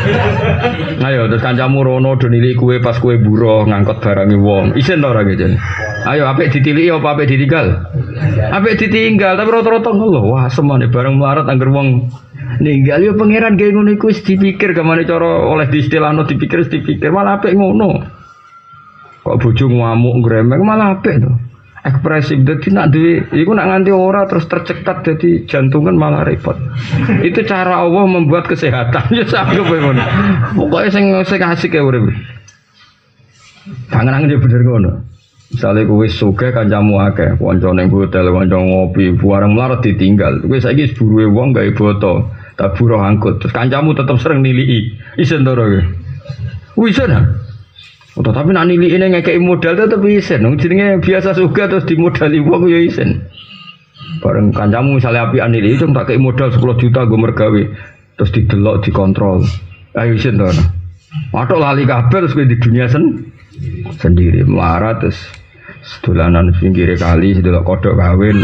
Ayo terus kancamu rono do nilai kue pas kue buruh ngangkut barangi wong. Isin to ora gitu. Ayo apik ditiliki apa apik ditinggal? Apik ditinggal tapi rata-rata ngono. Wah, semane bareng melarat angger wong ninggal yo pangeran gawe ngono iku wis dipikir gamane cara oleh diistilahno dipikir malah apik ngono. Kok bojo ngamuk gremeng malah apik to. Ekspresif dadi nak duwe iku nak nganti ora terus tercekat dadi jantungan malah repot. Itu cara Allah membuat kesehatan ya sanggep ngono. Pokoke sing asik ya urip. Pangeran dia bener ngono. Misale kowe sugih kancamu akeh, kanca ning hotel, kanca ngopi, bareng melarat ditinggal. Kowe saiki buruhe wong gawe boto, tak buruh angkut. Terus kancamu tetep sering niliki. Isen to ora kowe? Wis ana. Tapi nak nilai ini ngekei modal tetap isen. Jenenge biasa juga terus dimodali wong ya isen. Bareng kancamu misalnya api nilai itu tak kei modal 10 juta gue mergawe terus didelok dikontrol. Ayo isen to. Watuk lali kabeh terus kowe di dunia sendiri melarat terus Sedulanan pinggir kali, sedelok kodok kawin.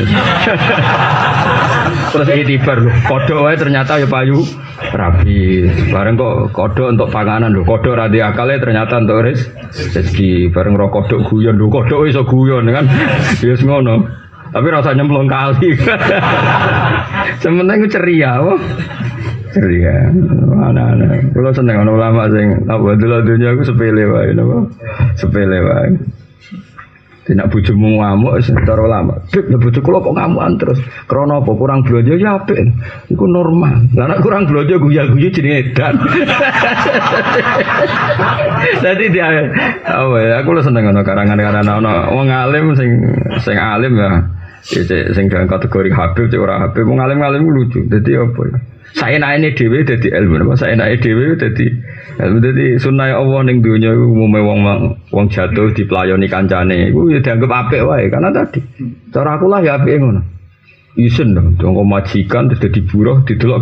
Terus itibar lho, kodok wae ternyata ya payu rapi. Bareng kok kodok untuk panganan lho, kodok ra di akale ternyata untuk rezeki. Bareng ro kodok guyon lho, kodok iso guyon kan. Ya wis ngono. Tapi rasanya nyemplung kali. Sementing ceria, wah. Ceria. Mana-mana. Kalau seneng ana ulama sing apa dunya aku sepele wae napa. Sepele wae. Tidak bojomu ngamuk secara lama. Dik, bojo kula kok ngamukan terus. Krana apa kurang blonjo ya apik. Iku normal. Lah nek kurang blonjo guyu-guyu jenenge edan. Dadi dia oh ya aku lu seneng ana karangan-karangan ana wong alim sing alim ya. Sing dalam kategori Habib cek ora Habib. Wong alim-alim lucu. Dadi apa ya? Saenake dhewe dadi ilmu napa saenake dhewe dadi dadi sunah Allah ning donya iku umume wong jatuh diplayoni kancane iku ya dianggap apik wae karena tadi cara aku lah ya apik ngono isen dong kok majikan terus dadi buruh didelok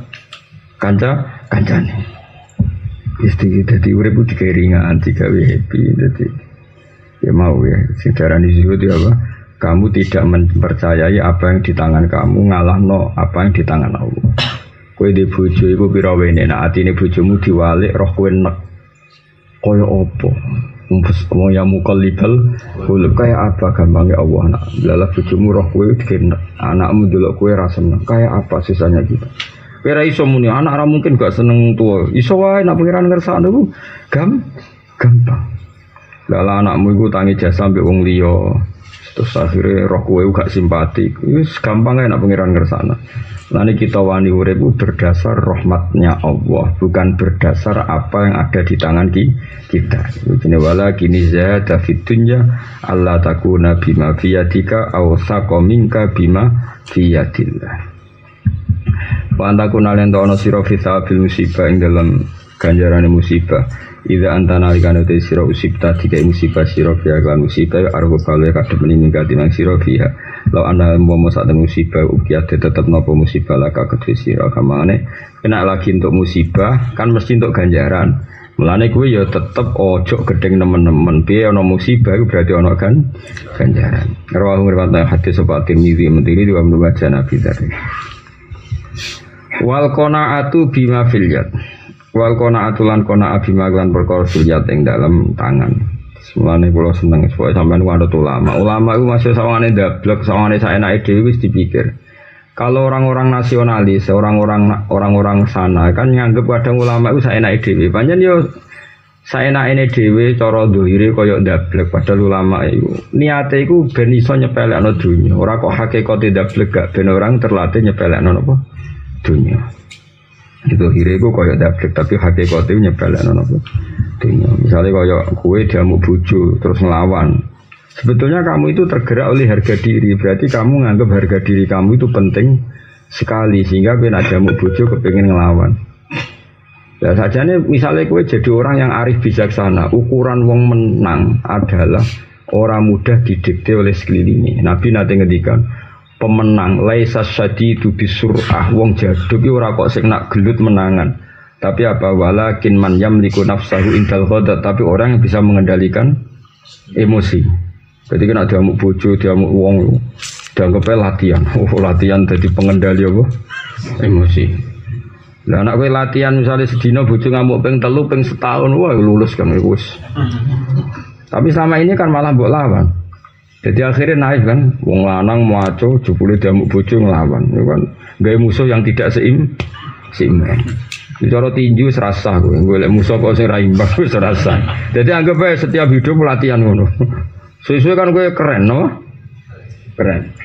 kancane isti dadi urip dikeringan digawe happy dadi ya mau ya sing darani zuhud ya apa kamu tidak mempercayai apa yang di tangan kamu ngalahno apa yang di tangan Allah. Kowe di bojo iku pira wene nek atine bojomu diwalik roh kowe nek kaya apa wong ya mukallibal kulub kaya apa gampangnya Allah nak lalah bojomu roh kowe dikenek anakmu delok kowe ra seneng kaya apa sisanya gitu kowe ra iso muni anak ra mungkin gak seneng tuwa iso wae nek pengiran ngersakno ku gampang lalah anakmu iku tangi jasa mbek wong liya terus akhirnya roh kowe gak simpati wis gampang ae nek pengiran ngersakno. Nanti kita wani urip berdasar rahmatnya Allah, bukan berdasar apa yang ada di tangan kita. Ini wala kini zahada fid dunya Allah takuna bima fiyadika aw saqa minka bima fiyadillah. Wa antakuna lan ta'ana sira fi sabil musibah ing dalam ganjarane musibah. Idza antana likane te sira usibta dikai musibah sira fiha kan musibah argo kale kadhe meninggal timang sira fiha. Law ana momo sak musibah ukiat tetep napa musibah laka kedhe sira kamane kena lagi untuk musibah kan mesti untuk ganjaran. Mulane kuwi ya tetep ojo gedeng nemen-nemen piye ana musibah iku berarti ana kan ganjaran. Rawahu riwayat hadis sapa Tirmizi mentiri dua membaca Nabi tadi. Wal qanaatu bima fil yad. Wal qanaatu lan qana'a bima lan perkara fil yad ing dalam tangan. Mulane kula seneng supaya sampean ku ada ulama. Ulama itu masih sawane ndablek, sawane saenake dhewe wis dipikir. Kalau orang-orang nasionalis, orang-orang sana kan nganggep kadang ulama itu saenake dhewe. Pancen yo saenake dhewe cara zahire kaya ndablek padahal ulama iku niate iku ben iso nyepelekno dunya. Ora kok hakikate ndablek gak ben orang terlatih nyepelekno napa dunya. Itu zahire iku kaya ndablek tapi hakikate nyepelekno napa dunya. Misalnya kaya kue diamuk bojo terus ngelawan. Sebetulnya kamu itu tergerak oleh harga diri. Berarti kamu nganggap harga diri kamu itu penting sekali sehingga kena diamuk bojo kepengin ngelawan. Ya saja nih misalnya kue jadi orang yang arif bijaksana. Ukuran wong menang adalah orang mudah didikte oleh sekelilingnya. Nabi nanti ngedikan pemenang laisa syadidu bisur'ah wong jaduk ora kok sing nak gelut menangan. Tapi apa walakin man yamliku nafsahu indal ghadab tapi orang yang bisa mengendalikan emosi. Jadi kena diamuk bojo, diamuk wong, dianggapnya latihan. Latihan jadi pengendali apa? Emosi. Lah anak kowe latihan misalnya sedina bojo ngamuk ping 3 ping setahun, wah lulus kan wis. Tapi selama ini kan malah mbok lawan. Jadi akhirnya naik kan, wong lanang maco jebule diamuk bojo nglawan. Itu kan gawe musuh yang tidak seimbang. Cara tinju serasa gue golek musuh kok sing ra imbang wis serasa. Jadi anggap ae setiap hidup latihan ngono. Sesuai kan gue keren no? Keren.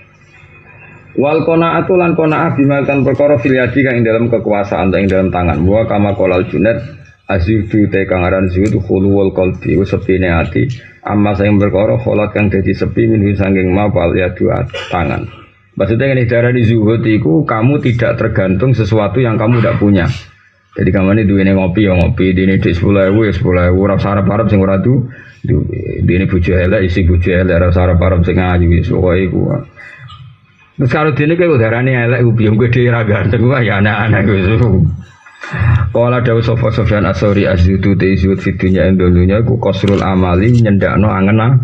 Wal qanaatu lan qanaah bima kan perkara filiadi kang ing dalam kekuasaan ing dalam tangan. Wa kama qalal junad azudu te kang aran zuhud khuluwul qalbi wis sepine ati. Amma sing perkara kholat kang dadi sepi min saking mapal ya dua tangan. Maksudnya ini darah di zuhud itu kamu tidak tergantung sesuatu yang kamu tidak punya. Jadi kamu ini duitnya ngopi ya ngopi, di ini di 10.000 ya 10.000, rasa harap-harap sing ora du, di ini bujuk elek isi bujuk elek rasa harap-harap sing ngaji pokoknya itu. Terus kalau di ini kayak udaranya elek, biung gede raga, itu ya anak-anak gitu. Kalau ada Sofyan As-Sauri az-zuhdu te zuhud fitunya indonunya, ku kosrul amali nyendakno angena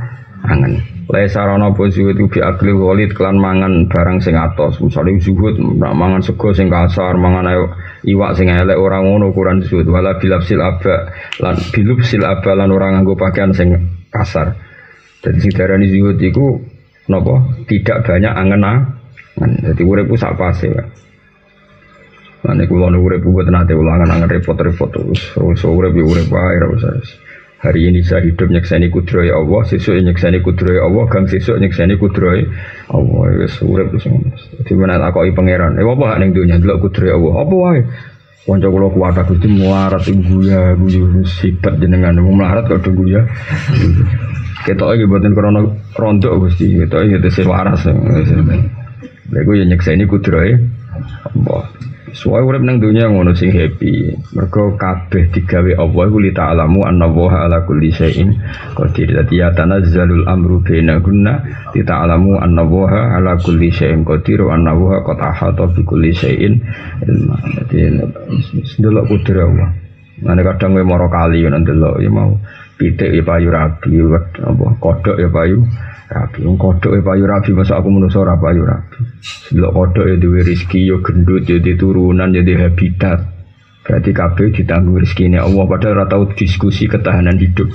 angen. Laisa rono apa zuhud bi akli walid kelan mangan barang sing atos. Misale zuhud mangan sego sing kasar, mangan iwak sing elek ora ngono ukuran zuhud. Wala bilafsil aba lan bilufsil aba lan ora nganggo pakaian sing kasar. Jadi sidarani zuhud iku napa? Tidak banyak angen-angen. Dadi uripku sak pase wae. Lan iku lho urip buat nate ulangan repot-repot terus urip yo urip wae ora usah. Hari ini saya hidup nyekseni kudrohe Allah, sesuk nyekseni kudrohe Allah, gang sesuk nyekseni kudrohe Allah. Wis urip wis ngono. Dadi menawa takoki pangeran, apa hak ning donya delok kudrohe Allah? Apa wae? Kanca kula kuwat Gusti muarat guya guyu sifat jenengan melarat kok guya. Ketoke iki mboten krana rontok Gusti, ketoke ngete waras. Lha iku yo nyekseni kudrohe Allah. Soale urip nang dunya ngono sing happy. Mergo kabeh digawe Allah iku li ta'lamu annallaha ala kulli syai'in qadir. Dadi ya tanazzalul amru bainakunna li ta'lamu annallaha ala kulli syai'in qadir wa annallaha qad ahata bi kulli syai'in ilma. Dadi ndelok kudur Allah. Mane kadang kowe mara kali yo ndelok ya mau pitik ya payu rabi, apa kodhok ya payu rabi. Wong kodhok ya payu rabi masa aku menungso ora payu rabi. Delok kodhok ya duwe rezeki ya gendut ya turunan ya habitat. Berarti kabeh ditanggung rezekine Allah padahal ora tau diskusi ketahanan hidup.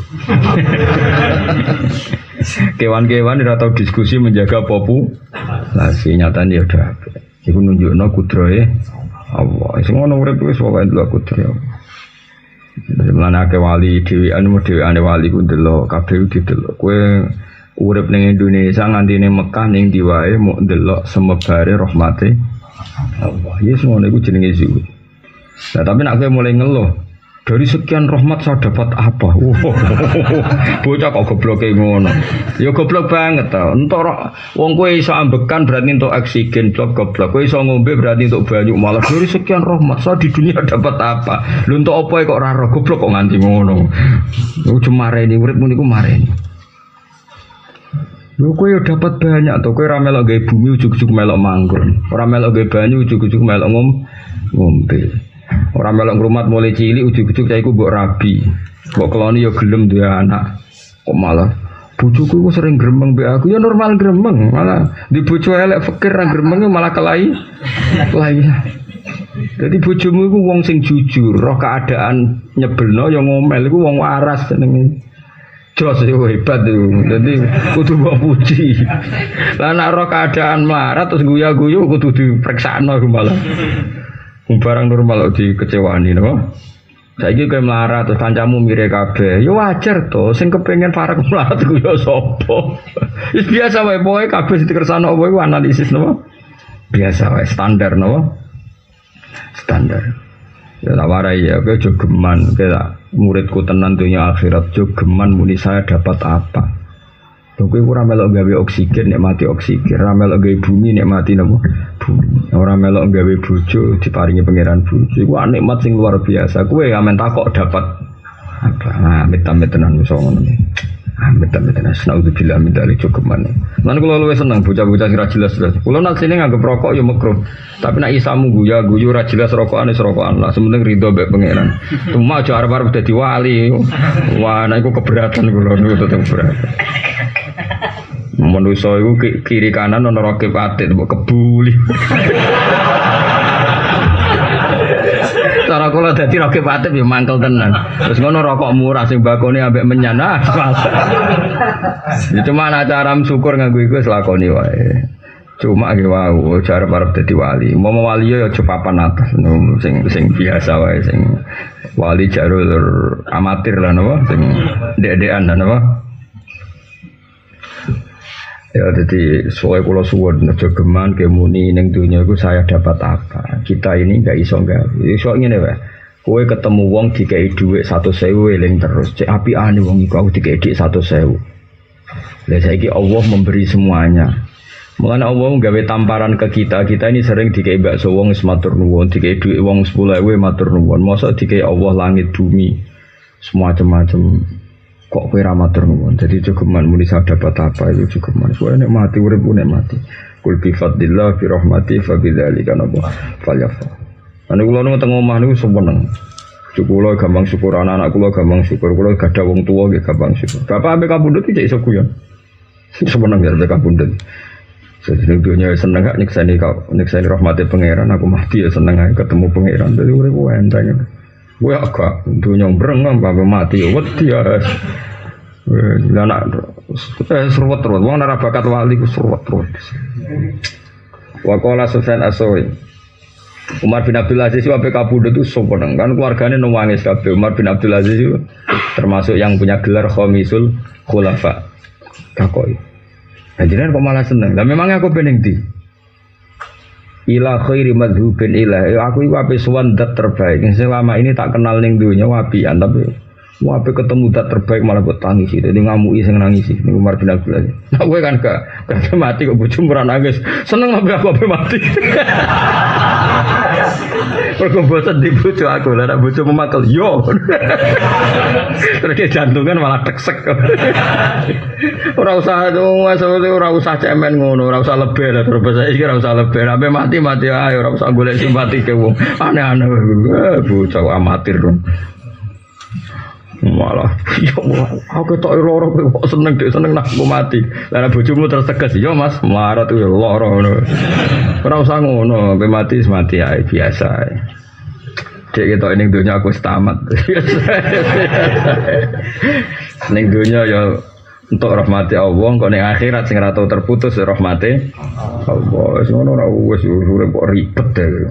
Kewan-kewan ora tau diskusi menjaga populasi nyatane ya udah. Iku nunjukno kudrohe Allah. Sing ngono urip wis pokoke delok kudrohe Allah. Mulane akeh wali dheweane wali ku ndelok kabeh didelok. Kowe urip ning Indonesia nganti ning Mekah ning ndi wae mok ndelok semebare rahmate Allah. Yes ngono iku jenenge zuhud. Nah tapi nek kowe mulai ngeluh, dari sekian rahmat saya dapat apa? Bocah kok gobloke ngono. Ya goblok banget to. Entuk wong kowe iso ambekan berarti entuk oksigen, goblok. Kowe iso ngombe berarti entuk banyu. Malah dari sekian rahmat saya di dunia dapat apa? Lho entuk apa kok ora roh goblok kok nganti ngono. Lu cuma mareni uripmu niku mareni. Lho kowe yo dapat banyak to. Kowe ora melok gawe bumi ujug-ujug melok manggon. Ora melok gawe banyu ujug-ujug melok ngombe. Orang melok ngrumat mulai cilik ujug-ujug cah iku mbok rabi. Mbok keloni ya gelem duwe anak. Kok malah bojoku ku sering gremeng mbek aku ya normal gremeng. Malah di bojo elek fakir ra gremeng malah kelai. Jadi bojomu iku wong sing jujur, roh keadaan nyebelno ya ngomel iku wong waras jenenge. Jos yo hebat itu. Jadi kudu mbok puji. Lah nek roh keadaan melarat terus guyu-guyu kudu dipreksakno malah. Barang normal dikecewani napa? Saiki kowe melarat terus kancamu mire kabeh. Ya wajar to, sing kepengin parek melarat ku ya sapa? Wis biasa wae pokoke kabeh dikersano apa iku analisis napa? Biasa wae standar napa? Standar. Ya tak warai ya kowe aja geman, kowe muridku tenan dunya akhirat aja geman muni saya dapat apa. Kowe ora melok gawe oksigen nek mati oksigen, ora melok gawe bumi nek mati napa? Bumi. Ora melok gawe bojo diparingi pangeran bojo. Iku nikmat sing luar biasa. Kowe amen takok dapat apa? Nah, amit-amit tenan iso ngono iki. Amit-amit tenan naudzubillah min dzalik cukuman. Lan kula luwih seneng bocah-bocah sing ra jelas-jelas. Kula nak sini nganggep rokok ya makruh. Tapi nek isamu guyu ra jelas rokokane serokokan lah. Sementing ridho mbek pangeran. Cuma aja arep-arep dadi wali. Wah, nek iku keberatan kula niku tetep berat. Manusa iku kiri kanan ana rokep atit mbok kebuli. Cara kula dadi rokep atit ya mangkel tenan. Terus ngono rokok murah sing bakone ambek menyan. Ya cuma ana cara syukur nganggo iku wis lakoni wae. Cuma ki wau cara arep dadi wali. Mau wali ya aja papan atas sing biasa wae sing wali jarul amatir lah napa sing ndek-ndekan lah napa. Ya jadi soal kalau suwon aja geman kemuni ning dunia itu saya dapat apa? Kita ini enggak iso enggak. Iso ngene wae. Kowe ketemu wong dikai dhuwit 100.000 eling terus. Cek apiane wong iku aku dikai dhuwit 100.000. Lah saiki Allah memberi semuanya. Mulane Allah nggawe tamparan ke kita. Kita ini sering dikai bakso wong wis matur nuwun, dikai dhuwit wong 10.000 matur nuwun. Mosok dikai Allah langit bumi. Semua macam-macam. Kok kowe ra matur nuwun. Jadi cukuman muni saya dapat apa itu cukuman. Soale nek mati urip nek mati. Kul bi fadlillah bi rahmati fa bidzalika nabah. Falyafa. Ane kula nang teng omah niku seneng. Kula gampang syukur anak kula gampang syukur. Kula gadah wong tuwa nggih gampang syukur. Bapak ambek kabundut iki iso guyon. Sebenarnya biar mereka bundut. Sejauh dunia seneng gak nyekseni rahmati pangeran, aku mati ya seneng aja ketemu pangeran. Jadi gue enteng. Gue agak dunia berengam, apa mati ya wedi ya. Anak seruat terus, wong nara bakat wali ku seruat terus. Wakola Sufyan As-Sauri. Umar bin Abdul Aziz wae kabudut itu sopan kan keluarganya nangis kabeh. Umar bin Abdul Aziz itu termasuk yang punya gelar Khamisul Khulafa. Takoi. Ajaran kok malah seneng. Lah memangnya aku pengen di ila khairi madhubin ilah. Aku iku ape sowan dat terbaik. Selama ini tak kenal ning dunya wapian tapi ape ketemu dat terbaik malah buat tangis. Jadi ngamuki sing nangis iki Umar bin Abdul Aziz. Nah kowe kan gak mati kok bojomu ora nangis. Seneng apa aku mati. Pergo bosan di bojo aku lah nek bojo memakel yo. Terus jantungan malah teksek. Ora usah cemen ngono, ora usah lebih lah terus iki ora usah lebih. Sampai mati ae ora usah golek simpati ke wong. Aneh-aneh bocah amatir dong. Malah ya aku tok loro kok seneng nak aku mati. Lah bojomu terus tegas ya Mas, marah tuh ya loro ngono. Ora usah ngono, sampai mati ae biasa ae. Dek ketok ning donya aku wis tamat. Ning donya ya untuk rahmati Allah, kok ning akhirat sing ora tau terputus rahmati Allah. Wis ngono ora wis urip kok ribet deh.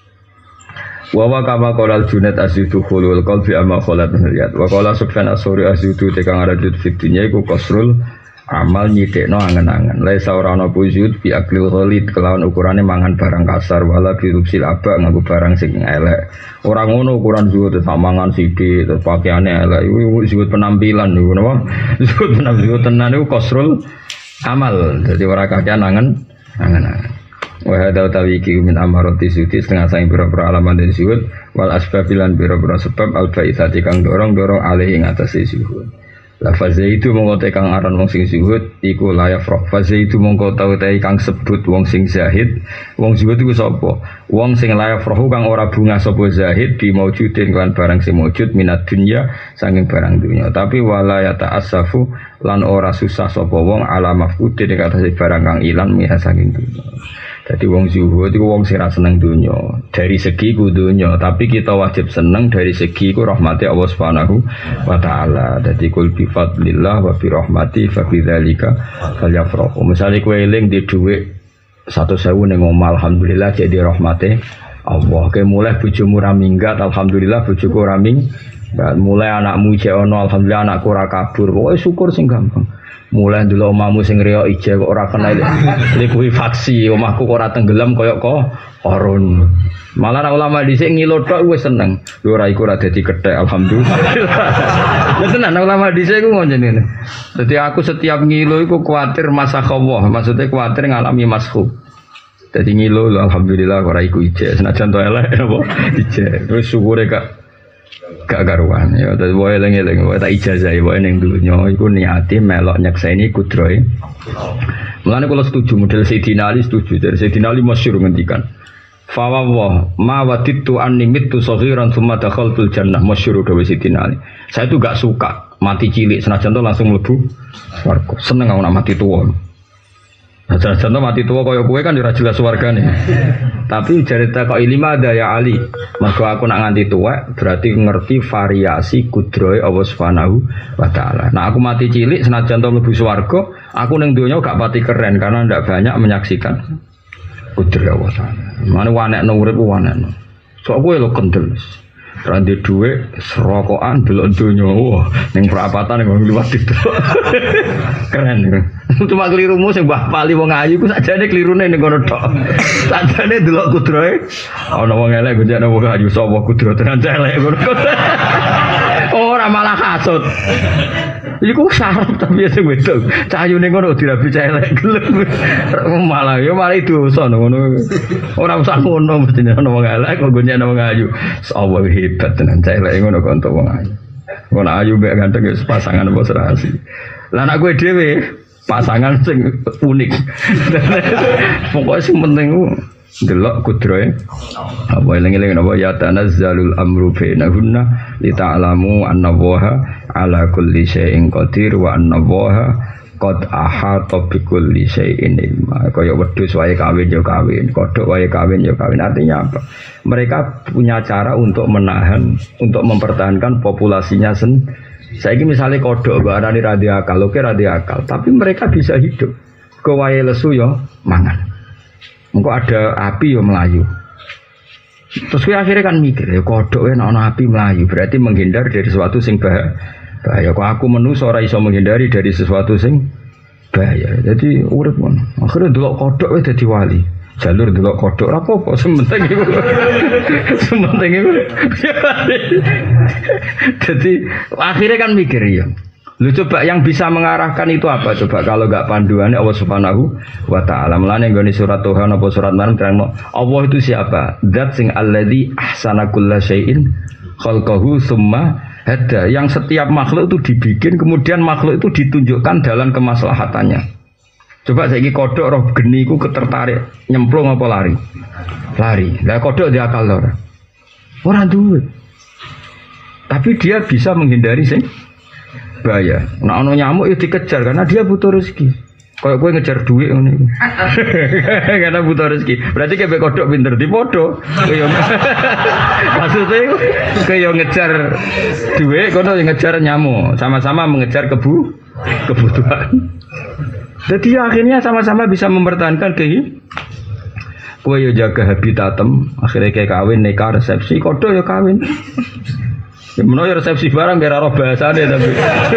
Wa kama qala al-Junaid azidu khulul qalbi amma khalat niyat. Wa qala Sufyan as-Sauri azidu tekang rajut fitinya iku kasrul amal nyidekno angen-angen. Laisa ora ana pujud bi aklil khalid kelawan ukurane mangan barang kasar wala bi rubsil aba nganggo barang sing elek. Ora ngono ukuran zuhud mangan sithik terus pakaiane elek iku zuhud penampilan niku napa? Zuhud penampilan tenan niku kasrul amal. Dadi ora kakean angen-angen. Wa hadza tawiki min amarati suti setengah saing pira-pira alaman dari zuhud wal asbabilan pira-pira sebab al baitsati kang dorong-dorong alih ing atase zuhud. La fazaitu mongko te kang aran wong sing zuhud iku layak roh. Fazaitu mongko tau te kang sebut wong sing zahid. Wong zuhud iku sapa? Wong sing layak roh kang ora bunga sapa zahid bi maujudin kan barang sing maujud minat dunya saking barang dunya. Tapi wala ya ta'assafu lan ora susah sapa wong ala mafqudin ing atase barang kang ilang miha saking dunya. Jadi wong zuhud itu wong sing ra seneng dunya. Dari segi ku dunya, tapi kita wajib seneng dari segi ku rahmati Allah Subhanahu wa taala. Dadi kul bi fadlillah wa bi rahmati fa bidzalika falyafrahu. Misale kowe eling di dhuwit 100.000 ning omah alhamdulillah jadi rahmati Allah. Kowe mulai bojomu ra minggat alhamdulillah bojoku ra minggat. Mulai anakmu jek ono alhamdulillah anakku ora kabur. Pokoke syukur sing gampang. Mulai dulu omahmu sing riyo ije kok ora kena likuifaksi, omahku kok ora tenggelam koyok kok Qarun. Malah ulama dhisik ngilo tok wis seneng. Lho ora iku ora dadi kethek alhamdulillah. Ya tenan ulama dhisik iku ngono jenenge. Dadi aku setiap ngilo iku kuwatir masakhallah, maksudnya kuwatir ngalami maskhub. Dadi ngilo lho alhamdulillah ora iku ije, senajan to elek apa ije. Terus syukure gak karuan ya dadi wae eling-eling wae tak ijazahi wae ning dunya iku niati melok nyekseni kudrohe. Mulane kula setuju model Sayyidina Ali setuju dari Sayyidina Ali masyhur ngendikan fa wa ma waditu anni mitu saghiran thumma dakhaltul jannah masyhur dewe Sayyidina Ali. Saya itu gak suka mati cilik senajan to langsung mlebu swarga. Seneng aku nak mati tuwa. Nah, contoh mati tua kaya kowe kan ora jelas swargane. Tapi cerita kok ilmu ada ya Ali. Maka aku nak nganti tua berarti ngerti variasi kudrohe Allah Subhanahu wa taala. Nah, aku mati cilik senajan to mlebu swarga, aku ning donya gak pati keren karena ndak banyak menyaksikan kudrohe Allah taala. Mane wanekno urip wanekno. Sok kowe lho kendel. Randi duwe serokokan delok donya wah ning perapatan ning liwat itu. Keren. Cuma kelirumu sing Mbah Pali wong ayu ku sakjane klirune ning kono tok. Sakjane delok kudrohe ana wong elek gonjane wong ayu sapa kudro tenan elek ngono. Ora malah hasud. Iku sarap tapi sing wedok. Cahayune ngono dirabi elek gelem. Malah yo malah dosa ngono. Ora usah ngono mestine ana wong elek kok gonjane wong ayu. Sapa hebat tenan elek ngono kok entuk wong ayu. Wong ayu mek ganteng wis pasangan apa serasi. Lah anak kowe dhewe pasangan sing unik. Pokoknya sing penting ku delok kudrohe. Apa eling-eling napa ya tanazzalul amru bainahunna li ta'lamu anna Allaha ala kulli syai'in qadir wa anna Allaha qad ahata bi kulli syai'in ilma. Kaya wedhus wae kawin yo kawin, kodhok wae kawin yo kawin. Artinya apa? Mereka punya cara untuk menahan, untuk mempertahankan populasinya Saiki misalnya kodhok barani radikal, oke radikal, tapi mereka bisa hidup. Ke wae lesu yo mangan. Engko ada api yo melayu. Terus gue akhirnya kan mikir, ya kodhok ana api melayu, berarti menghindar dari sesuatu sing bahaya. Kok aku menungso ora iso menghindari dari sesuatu sing bahaya. Jadi urip ngono. Akhirnya delok kodhok wis dadi wali. Jalur delok kodhok ora apa-apa, sementing iku. Sementing iku. Jadi akhirnya kan mikir ya. Lu coba yang bisa mengarahkan itu apa coba kalau enggak panduannya Allah Subhanahu wa taala. Mulane nggone surat Tuhan apa surat Maryam terangno Allah itu siapa? Zat sing alladzi ahsana kulla syai'in khalqahu tsumma hada. Yang setiap makhluk itu dibikin kemudian makhluk itu ditunjukkan dalam kemaslahatannya. Coba saiki kodhok roh geni iku ketertarik nyemplung apa lari? Lari. Lah kodhok dia akal ora? Ora duwe. Tapi dia bisa menghindari sing bahaya. Nah, ono nyamuk itu dikejar karena dia butuh rezeki. Kayak gue ngejar duit ngono iku. Karena butuh rezeki. Berarti kayak kodhok pinter dipodo. Maksudnya itu kayak ngejar duit, kono ngejar nyamuk, sama-sama mengejar kebutuhan. Jadi akhirnya sama-sama bisa mempertahankan kowe yo jaga habitatem, akhirnya kayak kawin nikah resepsi, kodhok yo kawin. Ya menawa resepsi barang kira roh bahasane tapi.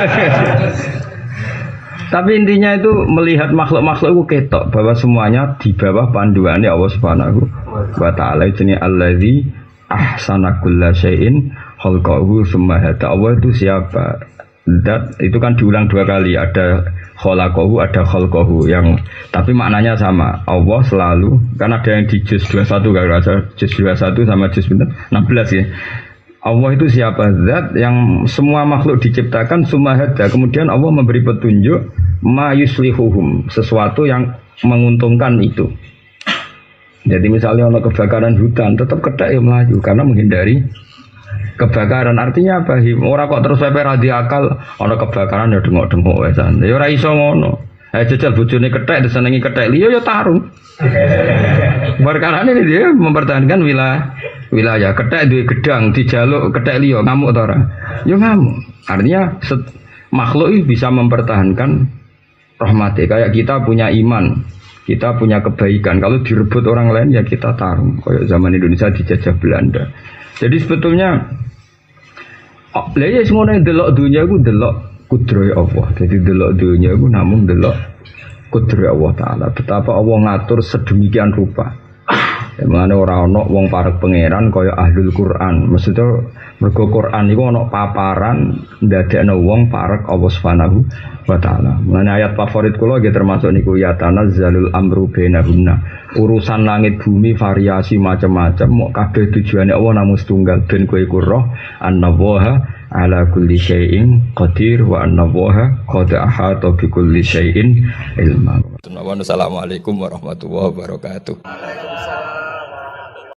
Tapi intinya itu melihat makhluk-makhluk itu ketok bahwa semuanya di bawah panduannya Allah Subhanahu wa taala. Jenenge allazi ahsana kulla syai'in khalqahu tsumma hada. Allah itu siapa? Dat itu kan diulang dua kali, ada khalaqahu, ada khalqahu yang tapi maknanya sama. Allah selalu kan ada yang di juz 21 kalau ada juz 21 sama juz 16 ya. Allah itu siapa? Zat yang semua makhluk diciptakan sumahada. Kemudian Allah memberi petunjuk ma yuslihuhum, sesuatu yang menguntungkan itu. Jadi misalnya ono kebakaran hutan, tetap kethek ya melaju karena menghindari kebakaran. Artinya apa? Ora kok terus pepe radikal ono kebakaran ya dengok-dengok wae san. Ya ora iso ngono. Jajal bojone kethek disenengi kethek liya ya tarung. Perkara ini dia mempertahankan wilayah kethek duwe gedang dijaluk kethek liya ngamuk ta ora? Ya ngamuk. Artinya makhluk itu bisa mempertahankan rahmati. Kayak kita punya iman, kita punya kebaikan. Kalau direbut orang lain ya kita tarung. Kayak zaman Indonesia dijajah Belanda. Jadi sebetulnya lha ya semono delok dunya iku delok kudrohe Allah. Jadi delok dunya iku namung delok kudrohe Allah taala. Betapa Allah ngatur sedemikian rupa. Emane ora ana wong parek pangeran kaya ahlul Quran. Maksudnya mergo Quran iku ana paparan ndadekno wong parek Allah Subhanahu wa taala. Mulane ayat favorit kula nggih termasuk niku ya tanazzalul amru bainahunna. Urusan langit bumi variasi macam-macam, mok kabeh tujuane Allah namung setunggal ben kowe iku roh annallaha ala kulli syai'in qadir wa annallaha qad ahata bi kulli syai'in ilma. Assalamualaikum warahmatullahi wabarakatuh.